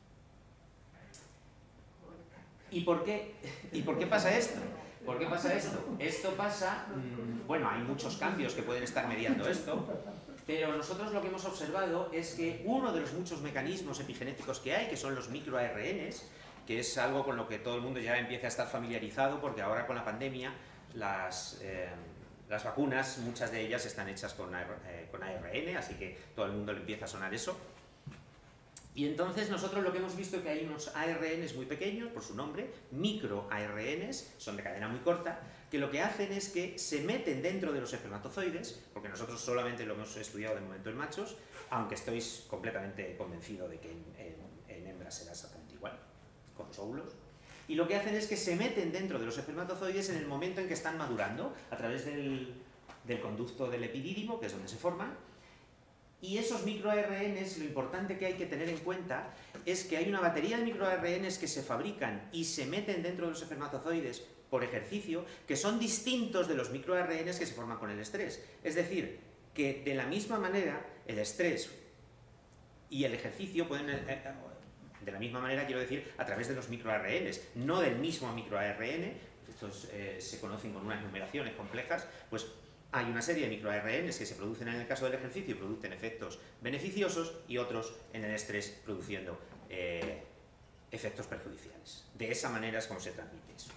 ¿Y por qué pasa esto? ¿Por qué pasa esto? Esto pasa, bueno, hay muchos cambios que pueden estar mediando esto, pero nosotros lo que hemos observado es que uno de los muchos mecanismos epigenéticos que hay, que son los microARNs, que es algo con lo que todo el mundo ya empieza a estar familiarizado, porque ahora con la pandemia las vacunas, muchas de ellas están hechas con ARN, así que todo el mundo le empieza a sonar eso. Y entonces nosotros lo que hemos visto es que hay unos ARNs muy pequeños, por su nombre, microARNs, son de cadena muy corta, que lo que hacen es que se meten dentro de los espermatozoides, porque nosotros solamente lo hemos estudiado de momento en machos, aunque estoy completamente convencido de que en en hembras será exactamente igual, con los óvulos. Y lo que hacen es que se meten dentro de los espermatozoides en el momento en que están madurando, a través del conducto del epidídimo, que es donde se forman. Y esos microARNs, lo importante que hay que tener en cuenta es que hay una batería de microARNs que se fabrican y se meten dentro de los espermatozoides por ejercicio, que son distintos de los microARNs que se forman con el estrés. Es decir, que de la misma manera el estrés y el ejercicio pueden... de la misma manera, quiero decir, a través de los microARNs, no del mismo microARN, estos se conocen con unas numeraciones complejas, pues hay una serie de microARNs que se producen en el caso del ejercicio y producen efectos beneficiosos, y otros en el estrés produciendo efectos perjudiciales. De esa manera es como se transmite eso.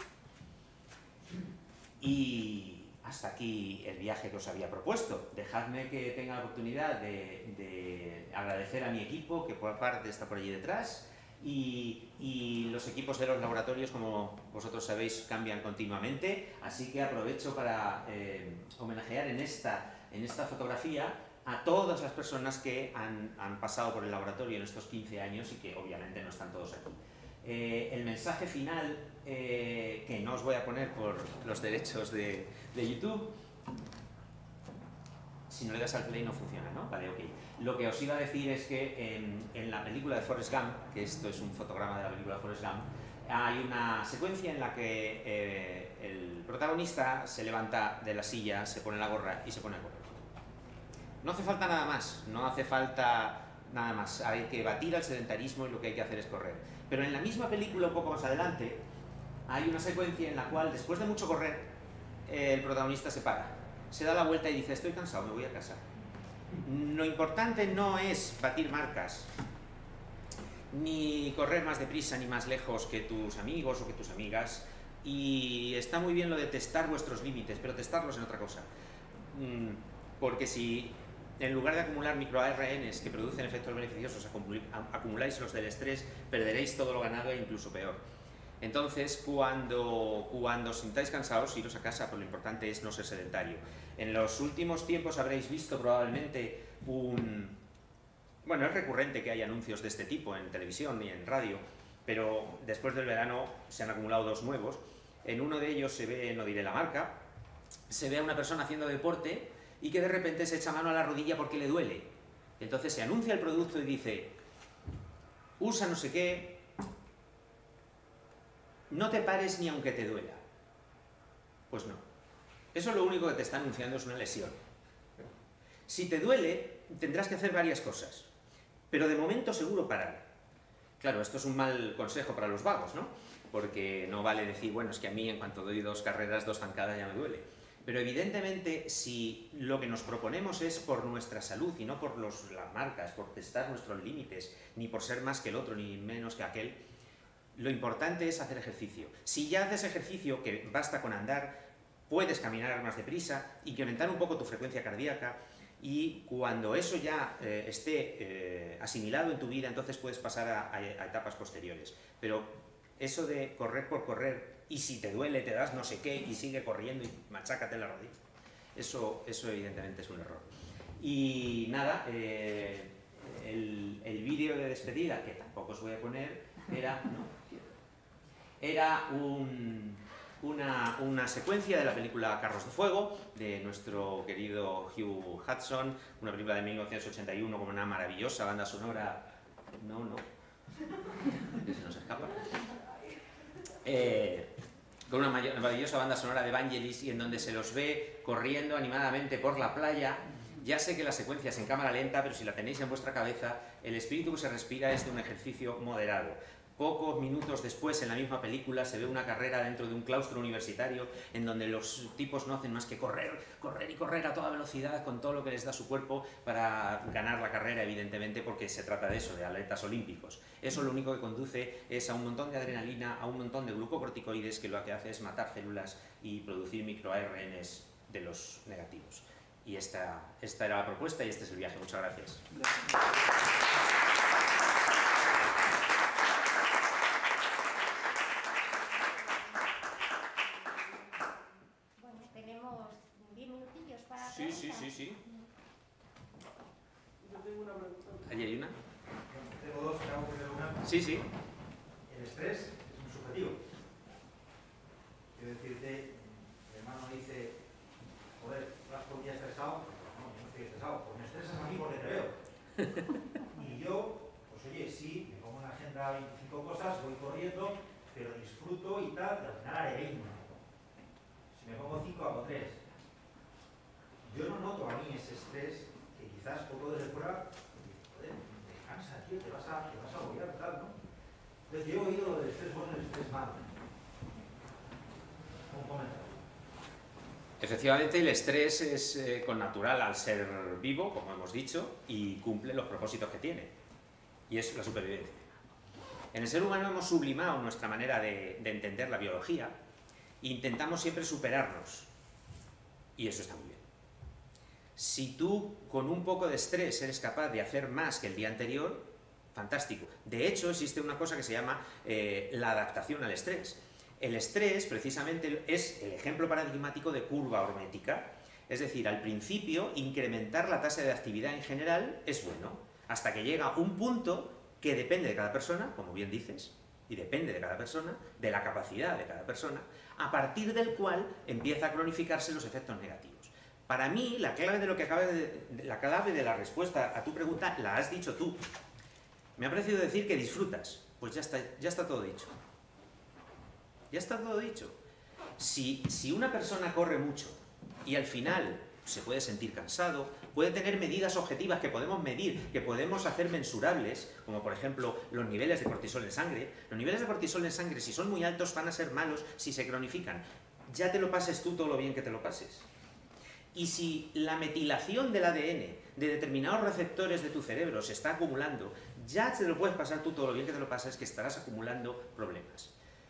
Y hasta aquí el viaje que os había propuesto. Dejadme que tenga la oportunidad de agradecer a mi equipo, que por parte está por allí detrás, y los equipos de los laboratorios, como vosotros sabéis, cambian continuamente, así que aprovecho para homenajear en esta fotografía a todas las personas que han pasado por el laboratorio en estos 15 años y que obviamente no están todos aquí. El mensaje final, que no os voy a poner por los derechos de YouTube, si no le das al play no funciona, ¿no? Vale, ok. Lo que os iba a decir es que en la película de Forrest Gump, que esto es un fotograma de la película de Forrest Gump, hay una secuencia en la que el protagonista se levanta de la silla, se pone la gorra y se pone a correr. No hace falta nada más, no hace falta nada más. Hay que batir al sedentarismo y lo que hay que hacer es correr. Pero en la misma película, un poco más adelante, hay una secuencia en la cual, después de mucho correr, el protagonista se para, se da la vuelta y dice: estoy cansado, me voy a casa. Lo importante no es batir marcas, ni correr más deprisa ni más lejos que tus amigos o que tus amigas, y está muy bien lo de testar vuestros límites, pero testarlos en otra cosa. Porque si en lugar de acumular microARNs que producen efectos beneficiosos acumuláis los del estrés, perderéis todo lo ganado e incluso peor. Entonces, cuando os sintáis cansados, iros a casa, pero lo importante es no ser sedentario. En los últimos tiempos habréis visto probablemente bueno, es recurrente que haya anuncios de este tipo en televisión y en radio, pero después del verano se han acumulado dos nuevos. En uno de ellos se ve, no diré la marca, se ve a una persona haciendo deporte y que de repente se echa mano a la rodilla porque le duele. Entonces se anuncia el producto y dice: usa no sé qué, no te pares ni aunque te duela. Pues no. Eso lo único que te está anunciando es una lesión. Si te duele, tendrás que hacer varias cosas, pero de momento seguro parar. Claro, esto es un mal consejo para los vagos, ¿no? Porque no vale decir: bueno, es que a mí en cuanto doy 2 carreras, 2 zancadas ya me duele. Pero evidentemente, si lo que nos proponemos es por nuestra salud y no por las marcas, por testar nuestros límites, ni por ser más que el otro, ni menos que aquel, lo importante es hacer ejercicio. Si ya haces ejercicio, que basta con andar, puedes caminar más deprisa, incrementar un poco tu frecuencia cardíaca, y cuando eso ya esté asimilado en tu vida, entonces puedes pasar a etapas posteriores. Pero eso de correr por correr, y si te duele te das no sé qué y sigue corriendo y machácate la rodilla, eso evidentemente es un error. Y nada, el vídeo de despedida, que tampoco os voy a poner, era una secuencia de la película Carros de Fuego, de nuestro querido Hugh Hudson, una película de 1981 con una maravillosa banda sonora. Que se nos escapa. Con una maravillosa banda sonora de Vangelis, y en donde se los ve corriendo animadamente por la playa. Ya sé que la secuencia es en cámara lenta, pero si la tenéis en vuestra cabeza, el espíritu que se respira es de un ejercicio moderado. Pocos minutos después, en la misma película, se ve una carrera dentro de un claustro universitario en donde los tipos no hacen más que correr, correr y correr a toda velocidad con todo lo que les da su cuerpo para ganar la carrera, evidentemente, porque se trata de eso, de atletas olímpicos. Eso lo único que conduce es a un montón de adrenalina, a un montón de glucocorticoides, que lo que hace es matar células y producir microARNs de los negativos. Y esta era la propuesta y este es el viaje. Muchas gracias. Sí. Yo tengo una pregunta. ¿Allí hay una? Tengo dos, te hago primero una. Sí, sí. El estrés es muy subjetivo. Quiero decirte, mi hermano me dice, joder, ¿vas por un día estresado? No, yo no estoy estresado, pues me estresas a mí porque te veo. Y yo, pues oye, sí, me pongo en la agenda 25 cosas, voy corriendo, pero disfruto y tal, y al final haré 20. Si me pongo 5, hago 3. Yo no noto a mí ese estrés que quizás poco desde fuera, joder, te cansa, tío, te vas a agobiar, tal, ¿no? Entonces yo he oído lo del estrés bueno y el estrés malo. Un comentario. Efectivamente, el estrés es connatural al ser vivo, como hemos dicho, y cumple los propósitos que tiene, y es la supervivencia. En el ser humano hemos sublimado nuestra manera de entender la biología e intentamos siempre superarnos, y eso está muy bien. Si tú con un poco de estrés eres capaz de hacer más que el día anterior, fantástico. De hecho, existe una cosa que se llama la adaptación al estrés. El estrés, precisamente, es el ejemplo paradigmático de curva hormética. Es decir, al principio, incrementar la tasa de actividad en general es bueno, hasta que llega un punto que depende de cada persona, como bien dices, y depende de cada persona, de la capacidad de cada persona, a partir del cual empieza a cronificarse los efectos negativos. Para mí, la clave de la respuesta a tu pregunta la has dicho tú. Me ha parecido decir que disfrutas. Pues ya está todo dicho. Ya está todo dicho. Si una persona corre mucho y al final se puede sentir cansado, puede tener medidas objetivas que podemos medir, que podemos hacer mensurables, como por ejemplo los niveles de cortisol en sangre. Los niveles de cortisol en sangre, si son muy altos, van a ser malos si se cronifican. Ya te lo pases tú todo lo bien que te lo pases. Y si la metilación del ADN de determinados receptores de tu cerebro se está acumulando, ya te lo puedes pasar tú todo lo bien que te lo pases, que estarás acumulando problemas.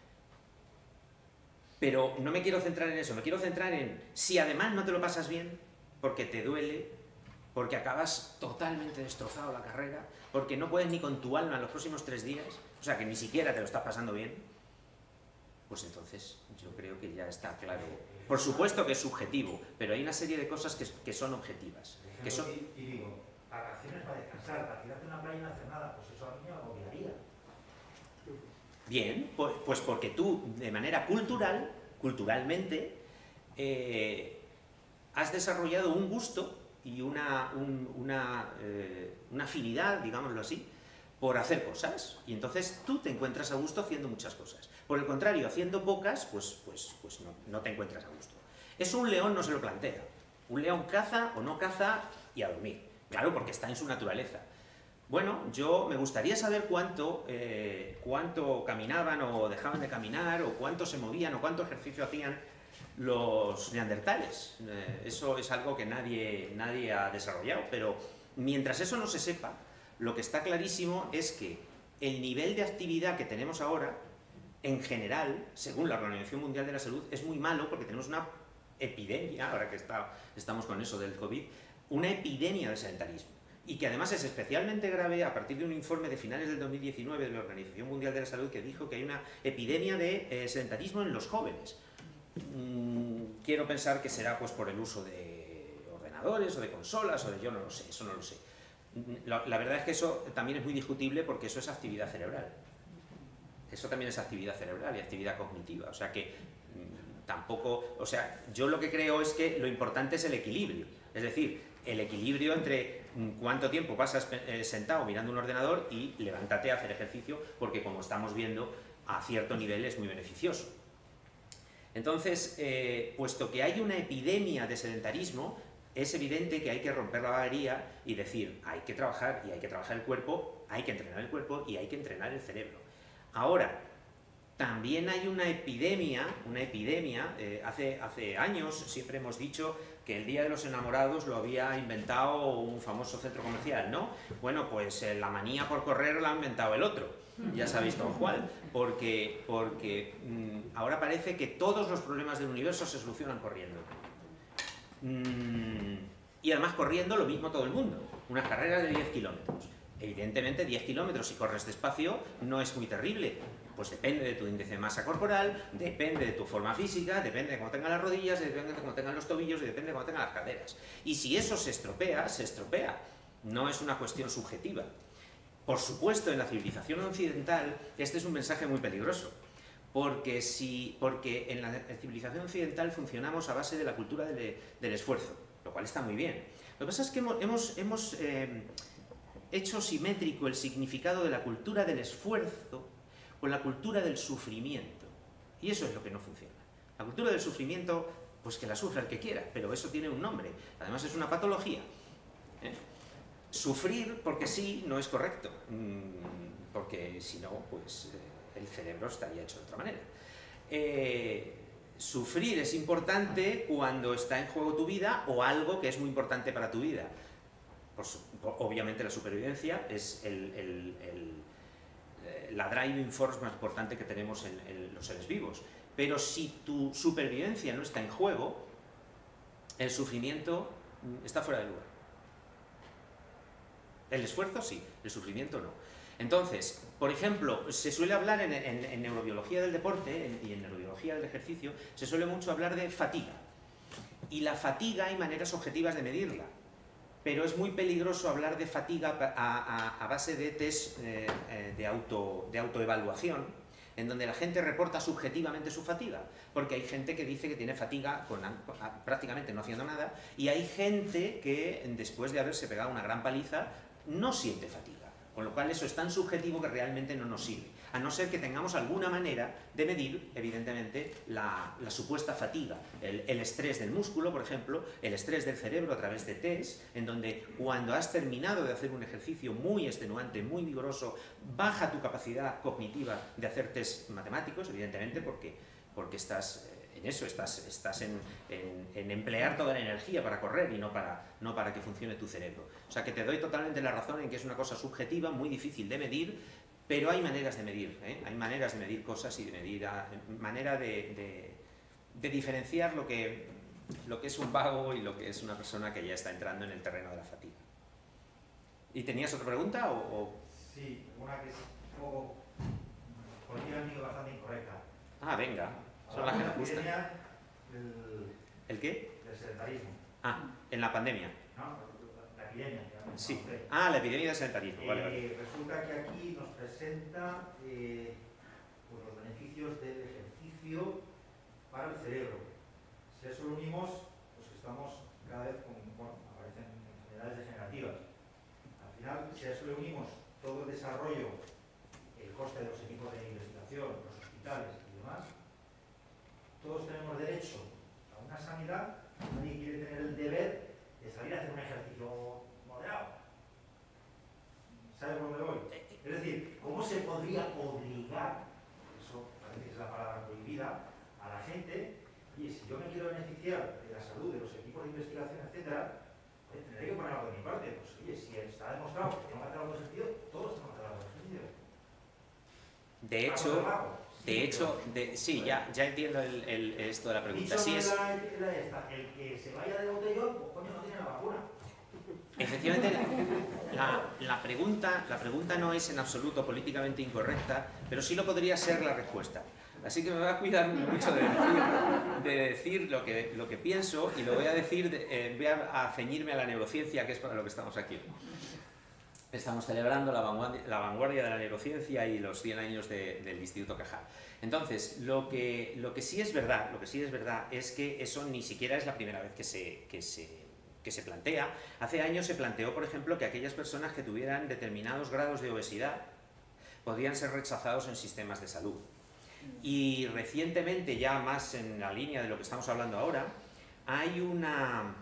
Pero no me quiero centrar en eso, me quiero centrar en si además no te lo pasas bien, porque te duele, porque acabas totalmente destrozado la carrera, porque no puedes ni con tu alma en los próximos 3 días, o sea que ni siquiera te lo estás pasando bien, pues entonces yo creo que ya está claro. Por supuesto que es subjetivo, pero hay una serie de cosas que son objetivas. Que son... Y digo, vacaciones para descansar, para tirarte una playa y no hacer nada, pues eso a mí me agobiaría. Bien, pues porque tú, de manera culturalmente, has desarrollado un gusto y una afinidad, digámoslo así, por hacer cosas, y entonces tú te encuentras a gusto haciendo muchas cosas. Por el contrario, haciendo pocas, pues no te encuentras a gusto. Eso un león no se lo plantea. Un león caza o no caza y a dormir. Claro, porque está en su naturaleza. Bueno, yo me gustaría saber cuánto caminaban o dejaban de caminar, o cuánto se movían, o cuánto ejercicio hacían los neandertales. Eso es algo que nadie ha desarrollado, pero mientras eso no se sepa, lo que está clarísimo es que el nivel de actividad que tenemos ahora, en general, según la Organización Mundial de la Salud, es muy malo porque tenemos una epidemia, ahora que estamos con eso del COVID, una epidemia de sedentarismo. Y que además es especialmente grave a partir de un informe de finales del 2019 de la Organización Mundial de la Salud que dijo que hay una epidemia de sedentarismo en los jóvenes. Quiero pensar que será pues por el uso de ordenadores o de consolas o de yo no lo sé, eso no lo sé. La verdad es que eso también es muy discutible porque eso es actividad cerebral. Eso también es actividad cerebral y actividad cognitiva. O sea que tampoco... O sea, yo lo que creo es que lo importante es el equilibrio. Es decir, el equilibrio entre cuánto tiempo pasas sentado mirando un ordenador y levántate a hacer ejercicio, porque como estamos viendo, a cierto nivel es muy beneficioso. Entonces, puesto que hay una epidemia de sedentarismo, es evidente que hay que romper la vaguería y decir, hay que trabajar, y hay que trabajar el cuerpo, hay que entrenar el cuerpo y hay que entrenar el cerebro. Ahora, también hay una epidemia, hace años siempre hemos dicho que el Día de los Enamorados lo había inventado un famoso centro comercial, ¿no? Bueno, pues la manía por correr la ha inventado el otro, ya sabéis todo cuál, porque ahora parece que todos los problemas del universo se solucionan corriendo. Y además corriendo lo mismo todo el mundo, unas carreras de 10 kilómetros. Evidentemente 10 kilómetros si corres despacio no es muy terrible, pues depende de tu índice de masa corporal, depende de tu forma física, depende de cómo tengan las rodillas, depende de cómo tengan los tobillos y depende de cómo tengan las caderas. Y si eso se estropea, se estropea, no es una cuestión subjetiva. Por supuesto, en la civilización occidental este es un mensaje muy peligroso, porque en la civilización occidental funcionamos a base de la cultura del esfuerzo, lo cual está muy bien. Lo que pasa es que hemos hecho simétrico el significado de la cultura del esfuerzo con la cultura del sufrimiento, y eso es lo que no funciona. La cultura del sufrimiento, pues que la sufra el que quiera, pero eso tiene un nombre, además es una patología. Sufrir porque sí no es correcto, porque si no, pues el cerebro estaría hecho de otra manera. Sufrir es importante cuando está en juego tu vida o algo que es muy importante para tu vida. Pues, obviamente la supervivencia es la driving force más importante que tenemos en los seres vivos, pero si tu supervivencia no está en juego, el sufrimiento está fuera de lugar. El esfuerzo sí, el sufrimiento no. Entonces, por ejemplo, se suele hablar en neurobiología del deporte y en neurobiología del ejercicio, se suele mucho hablar de fatiga. Y la fatiga hay maneras objetivas de medirla, pero es muy peligroso hablar de fatiga a base de test de autoevaluación, en donde la gente reporta subjetivamente su fatiga, porque hay gente que dice que tiene fatiga prácticamente no haciendo nada, y hay gente que después de haberse pegado una gran paliza no siente fatiga, con lo cual eso es tan subjetivo que realmente no nos sirve, a no ser que tengamos alguna manera de medir, evidentemente, la supuesta fatiga, el estrés del músculo, por ejemplo, el estrés del cerebro a través de test, en donde cuando has terminado de hacer un ejercicio muy extenuante, muy vigoroso, baja tu capacidad cognitiva de hacer test matemáticos, evidentemente, porque estás en eso, estás en emplear toda la energía para correr y no para que funcione tu cerebro. O sea que te doy totalmente la razón en que es una cosa subjetiva, muy difícil de medir, pero hay maneras de medir, hay maneras de medir cosas y de medir manera de diferenciar lo que es un vago y lo que es una persona que ya está entrando en el terreno de la fatiga. ¿Y tenías otra pregunta o...? Sí, una que es un poco políticamente bastante incorrecta. Ah, venga. Son las que nos gustan. ¿El qué? Del sedentarismo. Ah, en la pandemia. No, la epidemia. Sí. Ah, la epidemia de sedentarismo. Vale. Resulta que aquí nos presenta pues los beneficios del ejercicio para el cerebro. Si a eso lo unimos, pues estamos cada vez aparecen enfermedades degenerativas. Al final, si a eso le unimos todo el desarrollo, el coste de los equipos de investigación, los hospitales y demás, todos tenemos derecho a una sanidad, nadie quiere tener el deber de salir a hacer un ejercicio moderado. ¿Sabes por dónde voy? Es decir, ¿cómo se podría obligar, eso parece que es la palabra prohibida, a la gente, oye, si yo me quiero beneficiar de la salud, de los equipos de investigación, etcétera, tendré que poner algo de mi parte? Pues oye, si está demostrado que tengo que hacer algo de sentido, todos tenemos que hacer algo de sentido. Sí, ya entiendo esto de la pregunta. Sí, es... el que se vaya de botellón, pues coño, no tiene la vacuna. Efectivamente, la pregunta no es en absoluto políticamente incorrecta, pero sí lo podría ser la respuesta. Así que me voy a cuidar mucho de decir lo que pienso, y lo voy a decir, voy a ceñirme a la neurociencia, que es para lo que estamos aquí. Estamos celebrando la vanguardia de la neurociencia y los 100 años del Instituto Cajal. Entonces, lo que sí es verdad es que eso ni siquiera es la primera vez que se plantea. Hace años se planteó, por ejemplo, que aquellas personas que tuvieran determinados grados de obesidad podrían ser rechazados en sistemas de salud. Y recientemente, ya más en la línea de lo que estamos hablando ahora, hay una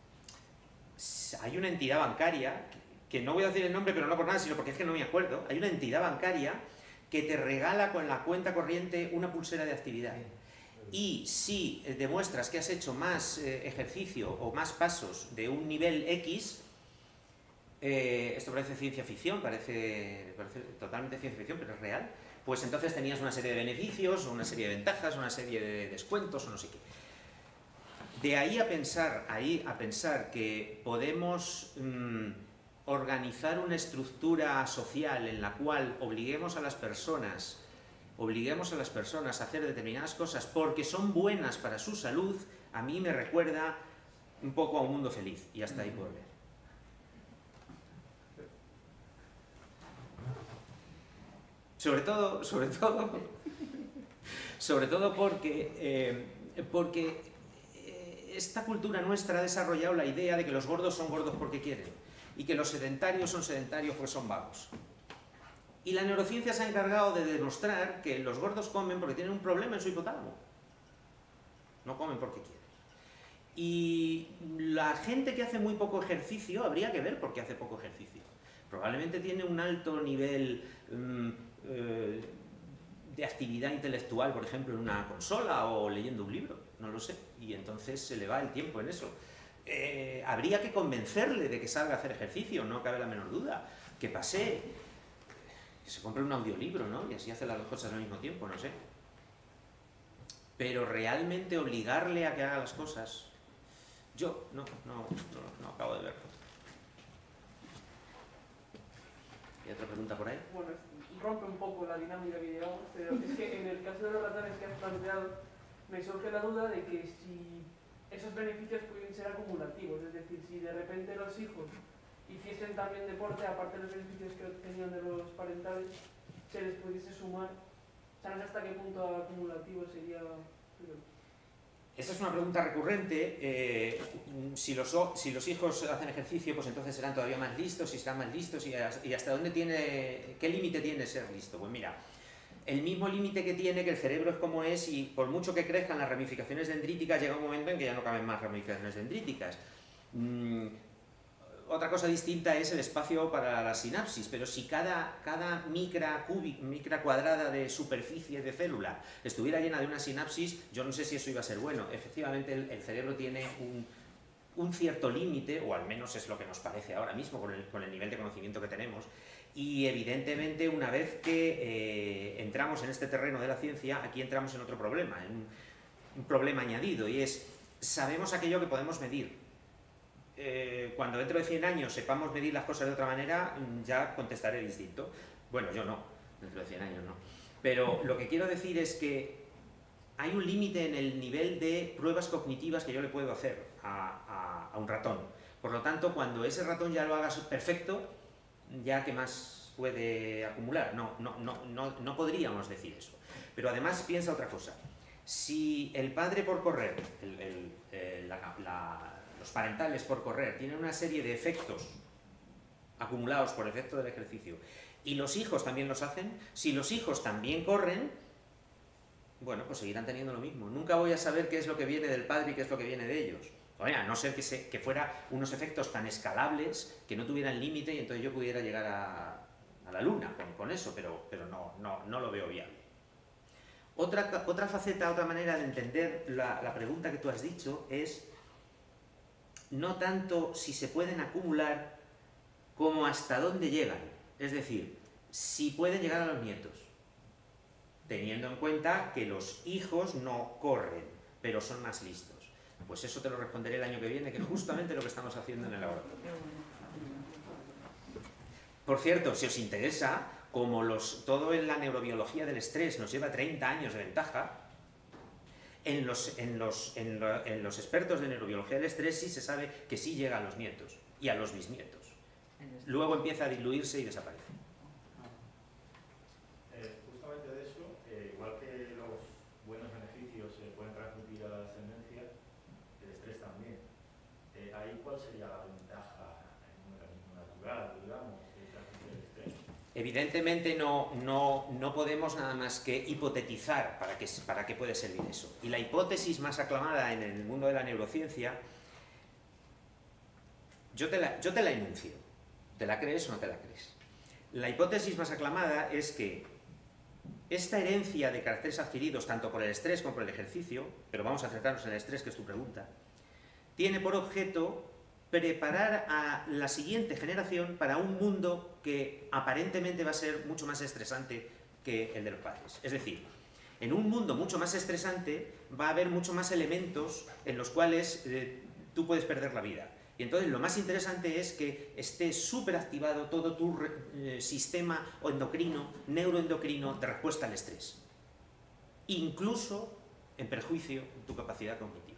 entidad bancaria, que no voy a decir el nombre, pero no por nada, sino porque es que no me acuerdo. Hay una entidad bancaria que te regala con la cuenta corriente una pulsera de actividad. Y si demuestras que has hecho más ejercicio o más pasos de un nivel X, esto parece ciencia ficción, parece totalmente ciencia ficción, pero es real, pues entonces tenías una serie de beneficios, una serie de ventajas, una serie de descuentos o no sé qué. De ahí a pensar que podemos organizar una estructura social en la cual obliguemos a las personas a hacer determinadas cosas porque son buenas para su salud, a mí me recuerda un poco a Un Mundo Feliz, y hasta ahí puedo ver. Sobre todo porque esta cultura nuestra ha desarrollado la idea de que los gordos son gordos porque quieren y que los sedentarios son sedentarios porque son vagos. Y la neurociencia se ha encargado de demostrar que los gordos comen porque tienen un problema en su hipotálamo. No comen porque quieren. Y la gente que hace muy poco ejercicio, habría que ver por qué hace poco ejercicio. Probablemente tiene un alto nivel de actividad intelectual, por ejemplo, en una consola o leyendo un libro, no lo sé. Y entonces se le va el tiempo en eso. Habría que convencerle de que salga a hacer ejercicio, no cabe la menor duda. Que pasee, que se compre un audiolibro, ¿no? Y así hace las dos cosas al mismo tiempo, no sé. Pero realmente obligarle a que haga las cosas, yo no acabo de verlo. ¿Y otra pregunta por ahí? Bueno, rompe un poco la dinámica que llevamos, pero es que en el caso de los ratones que has planteado, me surge la duda de que si esos beneficios pueden ser acumulativos, es decir, si de repente los hijos hiciesen también deporte, aparte de los beneficios que obtenían de los parentales, se les pudiese sumar, o sea, no sé hasta qué punto acumulativo sería... Esa es una pregunta recurrente. Si los hijos hacen ejercicio, pues entonces serán todavía más listos y serán más listos. ¿Y hasta dónde qué límite tiene ser listo? Pues mira, el mismo límite que tiene, que el cerebro es como es, y por mucho que crezcan las ramificaciones dendríticas, llega un momento en que ya no caben más ramificaciones dendríticas. Otra cosa distinta es el espacio para la sinapsis, pero si cada micra cuadrada de superficie de célula estuviera llena de una sinapsis, yo no sé si eso iba a ser bueno. Efectivamente, el cerebro tiene un cierto límite, o al menos es lo que nos parece ahora mismo con el nivel de conocimiento que tenemos, y evidentemente una vez que entramos en este terreno de la ciencia, aquí entramos en otro problema, en un problema añadido, y es, sabemos aquello que podemos medir. Cuando dentro de 100 años sepamos medir las cosas de otra manera, ya contestaré distinto. Bueno, yo no, dentro de 100 años no. Pero lo que quiero decir es que hay un límite en el nivel de pruebas cognitivas que yo le puedo hacer a un ratón. Por lo tanto, cuando ese ratón ya lo haga perfecto, ya ¿qué más puede acumular? No podríamos decir eso. Pero además piensa otra cosa. Si el padre por correr, los parentales por correr, tienen una serie de efectos acumulados por efecto del ejercicio, y los hijos también los hacen, si los hijos también corren, bueno, pues seguirán teniendo lo mismo. Nunca voy a saber qué es lo que viene del padre y qué es lo que viene de ellos. Oye, a no ser que fuera unos efectos tan escalables que no tuvieran límite y entonces yo pudiera llegar a la luna con eso, pero no lo veo viable. Otra faceta, otra manera de entender la pregunta que tú has dicho es no tanto si se pueden acumular como hasta dónde llegan. Es decir, si pueden llegar a los nietos, teniendo en cuenta que los hijos no corren, pero son más listos. Pues eso te lo responderé el año que viene, que es justamente lo que estamos haciendo en el laboratorio. Por cierto, si os interesa, como todo en la neurobiología del estrés nos lleva 30 años de ventaja, en los expertos de neurobiología del estrés sí se sabe que sí llega a los nietos y a los bisnietos. Luego empieza a diluirse y desaparece. Justamente de eso, igual que los buenos beneficios se pueden transmitir a la descendencia, el estrés también. Ahí, ¿cuál sería la ventaja en un mecanismo natural, digamos, de transmitir el estrés? Evidentemente no podemos nada más que hipotetizar para qué puede servir eso. Y la hipótesis más aclamada en el mundo de la neurociencia, yo te la enuncio. ¿Te la crees o no te la crees? La hipótesis más aclamada es que esta herencia de caracteres adquiridos tanto por el estrés como por el ejercicio, pero vamos a centrarnos en el estrés, que es tu pregunta, tiene por objeto preparar a la siguiente generación para un mundo que aparentemente va a ser mucho más estresante que el de los padres. Es decir, en un mundo mucho más estresante va a haber mucho más elementos en los cuales tú puedes perder la vida. Y entonces lo más interesante es que esté súper activado todo tu sistema neuroendocrino de respuesta al estrés. Incluso en perjuicio de tu capacidad cognitiva.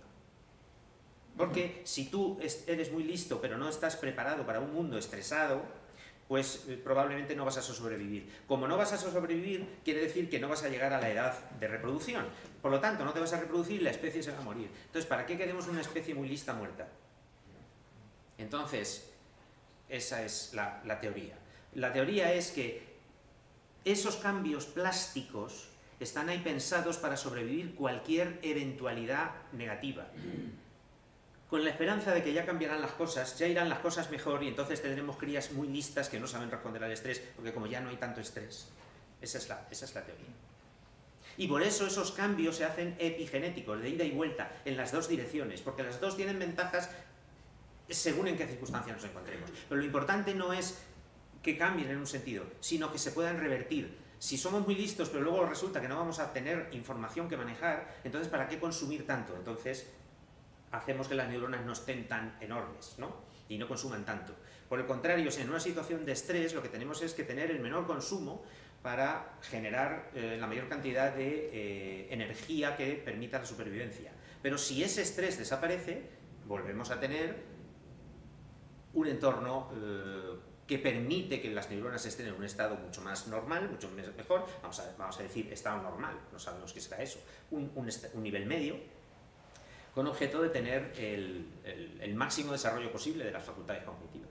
Porque si tú eres muy listo pero no estás preparado para un mundo estresado, pues probablemente no vas a sobrevivir. Como no vas a sobrevivir, quiere decir que no vas a llegar a la edad de reproducción. Por lo tanto, no te vas a reproducir y la especie se va a morir. Entonces, ¿para qué queremos una especie muy lista muerta? Entonces, esa es la teoría. La teoría es que esos cambios plásticos están ahí pensados para sobrevivir cualquier eventualidad negativa. Con la esperanza de que ya cambiarán las cosas, ya irán las cosas mejor y entonces tendremos crías muy listas que no saben responder al estrés, porque como ya no hay tanto estrés. Esa es la teoría. Y por eso esos cambios se hacen epigenéticos, de ida y vuelta, en las dos direcciones, porque las dos tienen ventajas según en qué circunstancias nos encontremos. Pero lo importante no es que cambien en un sentido, sino que se puedan revertir. Si somos muy listos, pero luego resulta que no vamos a tener información que manejar, entonces ¿para qué consumir tanto? Entonces hacemos que las neuronas no estén tan enormes, ¿no? Y no consuman tanto. Por el contrario, si en una situación de estrés lo que tenemos es que tener el menor consumo para generar la mayor cantidad de energía que permita la supervivencia. Pero si ese estrés desaparece, volvemos a tener un entorno que permite que las neuronas estén en un estado mucho más normal, mucho mejor, vamos a decir estado normal, no sabemos qué será eso, un nivel medio, con objeto de tener el máximo desarrollo posible de las facultades cognitivas.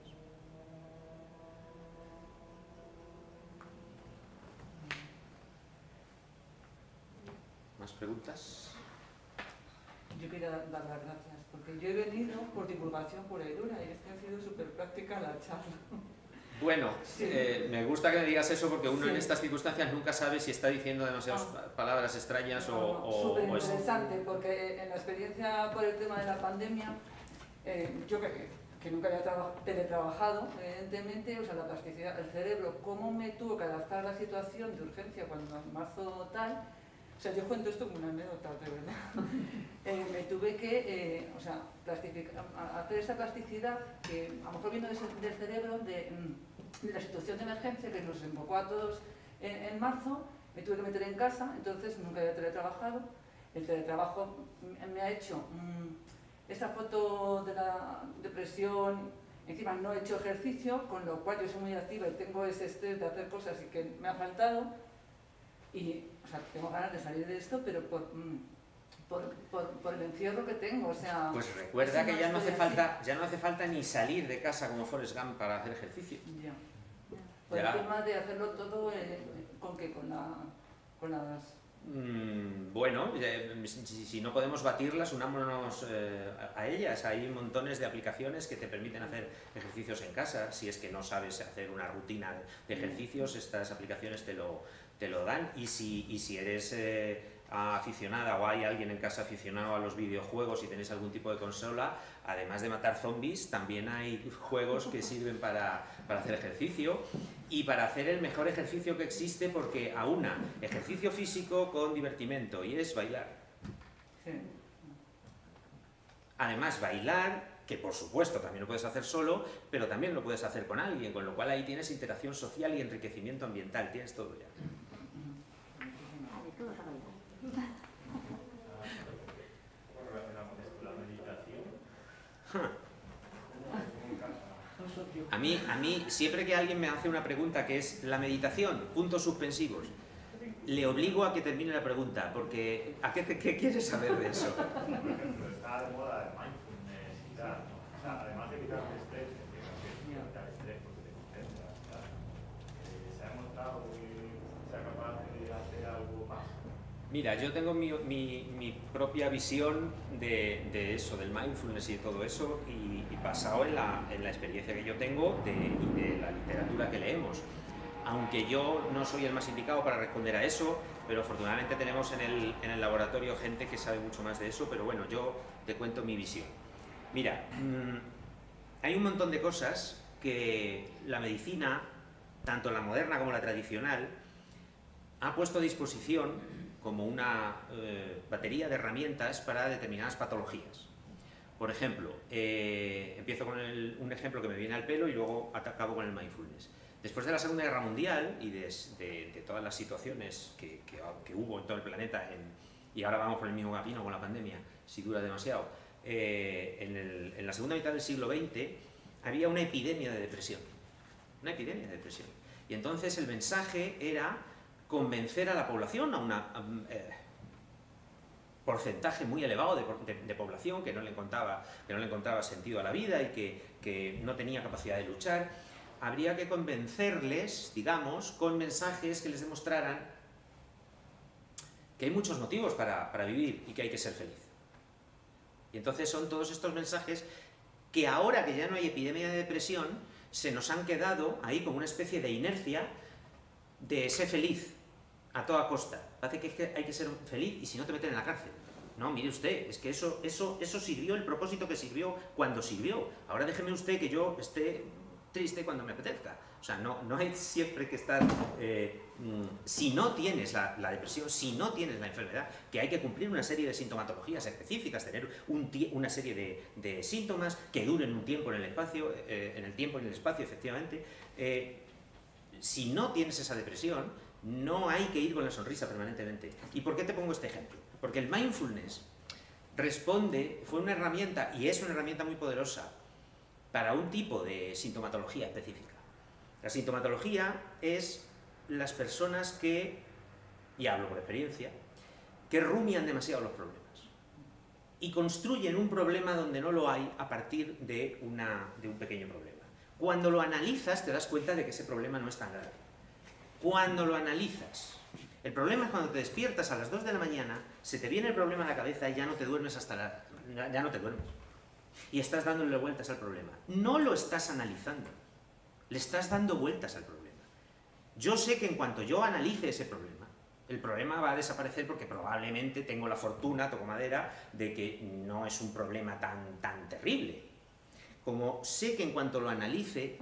¿Más preguntas? Yo quería dar las gracias, porque yo he venido por divulgación pura y dura, y es que ha sido súper práctica la charla. Bueno, sí. Me gusta que me digas eso porque uno sí. En estas circunstancias nunca sabe si está diciendo demasiadas palabras extrañas o súper interesante, porque en la experiencia por el tema de la pandemia, yo que nunca había teletrabajado, evidentemente, o sea, la plasticidad del cerebro, cómo me tuvo que adaptar a la situación de urgencia cuando en marzo tal. O sea, yo cuento esto como una anécdota, de verdad. Me tuve que, o sea, hacer esa plasticidad que a lo mejor viene del cerebro, de la situación de emergencia que nos invocó a todos en marzo. Me tuve que meter en casa, entonces nunca había teletrabajado. El teletrabajo me ha hecho esa foto de la depresión. Encima no he hecho ejercicio, con lo cual yo soy muy activa y tengo ese estrés de hacer cosas y que me ha faltado. Y, o sea, tengo ganas de salir de esto, pero por el encierro que tengo, o sea... Pues recuerda que ya no hace falta ni salir de casa como Forrest Gump para hacer ejercicio. Ya. Por el tema de hacerlo todo, ¿con qué? Con las... Bueno, si no podemos batirlas, unámonos a ellas. Hay montones de aplicaciones que te permiten hacer ejercicios en casa. Si es que no sabes hacer una rutina de ejercicios, estas aplicaciones te lo dan. Y si eres aficionada o hay alguien en casa aficionado a los videojuegos y tenéis algún tipo de consola, además de matar zombies, también hay juegos que sirven para hacer ejercicio y para hacer el mejor ejercicio que existe, porque aúna ejercicio físico con divertimento, y es bailar. Sí. Además, bailar, que por supuesto también lo puedes hacer solo, pero también lo puedes hacer con alguien, con lo cual ahí tienes interacción social y enriquecimiento ambiental, tienes todo ya. ¿Cómo relacionado con esto la meditación? A mí, siempre que alguien me hace una pregunta que es la meditación, puntos suspensivos, le obligo a que termine la pregunta, porque ¿qué quieres saber de eso? Por ejemplo, está de moda el mindfulness y tal, ¿no? O sea, además de quitar el estrés, que quitar el estrés porque te concentras, tal, ¿se ha demostrado que sea capaz de hacer algo más? Mira, yo tengo mi propia visión de eso, del mindfulness y de todo eso, y basado en la experiencia que yo tengo y de la literatura que leemos. Aunque yo no soy el más indicado para responder a eso, pero afortunadamente tenemos en el laboratorio gente que sabe mucho más de eso, pero bueno, yo te cuento mi visión. Mira, hay un montón de cosas que la medicina, tanto la moderna como la tradicional, ha puesto a disposición como una batería de herramientas para determinadas patologías. Por ejemplo, empiezo con un ejemplo que me viene al pelo y luego acabo con el mindfulness. Después de la Segunda Guerra Mundial y de todas las situaciones que hubo en todo el planeta, y ahora vamos por el mismo camino con la pandemia, si dura demasiado, en la segunda mitad del siglo XX había una epidemia de depresión. una epidemia de depresión. Y entonces el mensaje era convencer a la población, a un porcentaje muy elevado de población que no le encontraba sentido a la vida y que no tenía capacidad de luchar. Habría que convencerles, digamos, con mensajes que les demostraran que hay muchos motivos para vivir y que hay que ser feliz. Y entonces son todos estos mensajes que ahora que ya no hay epidemia de depresión, se nos han quedado ahí como una especie de inercia de ser feliz a toda costa. Parece que hay que ser feliz y si no te meten en la cárcel. No, mire usted, es que eso sirvió el propósito que sirvió cuando sirvió. Ahora déjeme usted que yo esté triste cuando me apetezca. O sea, no hay siempre que estar... si no tienes la depresión, si no tienes la enfermedad, que hay que cumplir una serie de sintomatologías específicas, tener una serie de síntomas que duren un tiempo en el espacio, efectivamente. Si no tienes esa depresión, no hay que ir con la sonrisa permanentemente. ¿Y por qué te pongo este ejemplo? Porque el mindfulness fue una herramienta, y es una herramienta muy poderosa, para un tipo de sintomatología específica. La sintomatología es las personas que, y hablo por experiencia, que rumian demasiado los problemas y construyen un problema donde no lo hay a partir de un pequeño problema. Cuando lo analizas te das cuenta de que ese problema no es tan grave. Cuando lo analizas, el problema es cuando te despiertas a las 2 de la mañana, se te viene el problema a la cabeza y ya no te duermes ya no te duermes. Y estás dándole vueltas al problema. No lo estás analizando, le estás dando vueltas al problema. Yo sé que en cuanto yo analice ese problema, el problema va a desaparecer porque probablemente tengo la fortuna, toco madera, de que no es un problema tan terrible. Como sé que en cuanto lo analice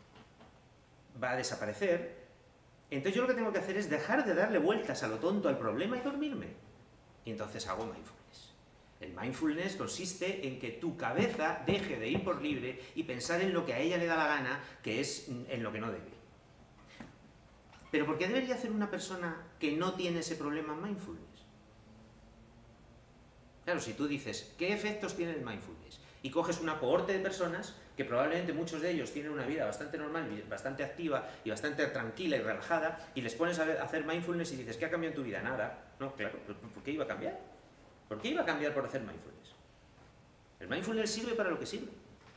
va a desaparecer, entonces yo lo que tengo que hacer es dejar de darle vueltas a lo tonto al problema y dormirme. Y entonces hago mindfulness. El mindfulness consiste en que tu cabeza deje de ir por libre y pensar en lo que a ella le da la gana, que es en lo que no debe. ¿Pero por qué debería hacer una persona que no tiene ese problema en mindfulness? Claro, si tú dices, ¿qué efectos tiene el mindfulness? Y coges una cohorte de personas, que probablemente muchos de ellos tienen una vida bastante normal, bastante activa y bastante tranquila y relajada, y les pones a hacer mindfulness y dices, ¿qué ha cambiado en tu vida? Nada. No, claro, ¿por qué iba a cambiar? ¿Por qué iba a cambiar por hacer mindfulness? El mindfulness sirve para lo que sirve.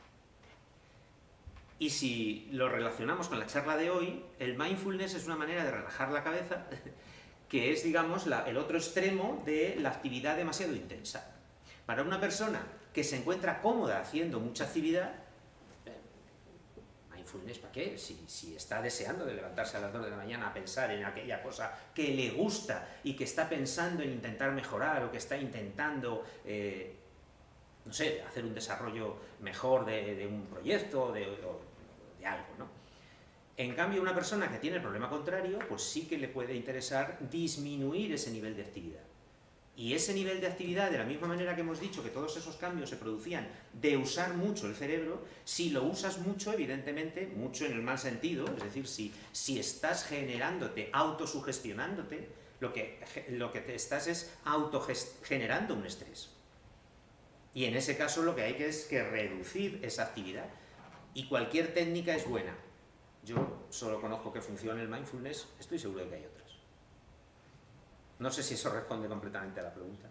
Y si lo relacionamos con la charla de hoy, el mindfulness es una manera de relajar la cabeza, que es, digamos, el otro extremo de la actividad demasiado intensa. Para una persona que se encuentra cómoda haciendo mucha actividad, mindfulness, ¿para qué? Si está deseando de levantarse a las 2 de la mañana a pensar en aquella cosa que le gusta y que está pensando en intentar mejorar o que está intentando, no sé, hacer un desarrollo mejor de un proyecto o de algo, ¿no? En cambio, una persona que tiene el problema contrario, pues sí que le puede interesar disminuir ese nivel de actividad. Y ese nivel de actividad, de la misma manera que hemos dicho que todos esos cambios se producían de usar mucho el cerebro, si lo usas mucho, evidentemente, mucho en el mal sentido, es decir, si estás generándote, autosugestionándote, lo que te estás es autogenerando un estrés. Y en ese caso lo que hay es que reducir esa actividad. Y cualquier técnica es buena. Yo solo conozco que funciona el mindfulness, estoy seguro de que hay otras. No sé si eso responde completamente a la pregunta.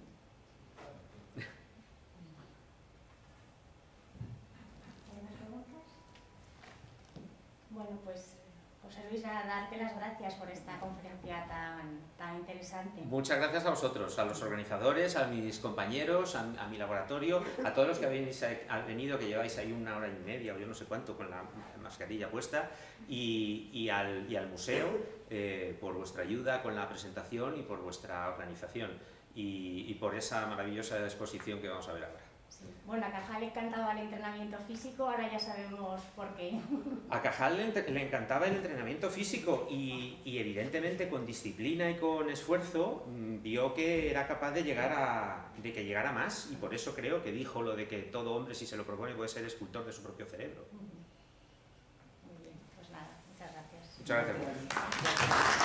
¿Hay más preguntas? Bueno, pues José Luis, darte las gracias por esta conferencia tan interesante. Muchas gracias a vosotros, a los organizadores, a mis compañeros, a mi laboratorio, a todos los que habéis venido, que lleváis ahí 1 hora y media o yo no sé cuánto con la mascarilla puesta, y al museo por vuestra ayuda con la presentación y por vuestra organización y por esa maravillosa exposición que vamos a ver ahora. Sí. Bueno, a Cajal le encantaba el entrenamiento físico, ahora ya sabemos por qué. A Cajal le encantaba el entrenamiento físico y evidentemente con disciplina y con esfuerzo vio que era capaz de que llegara más, y por eso creo que dijo lo de que todo hombre, si se lo propone, puede ser escultor de su propio cerebro. Muy bien, pues nada, muchas gracias. Muchas gracias.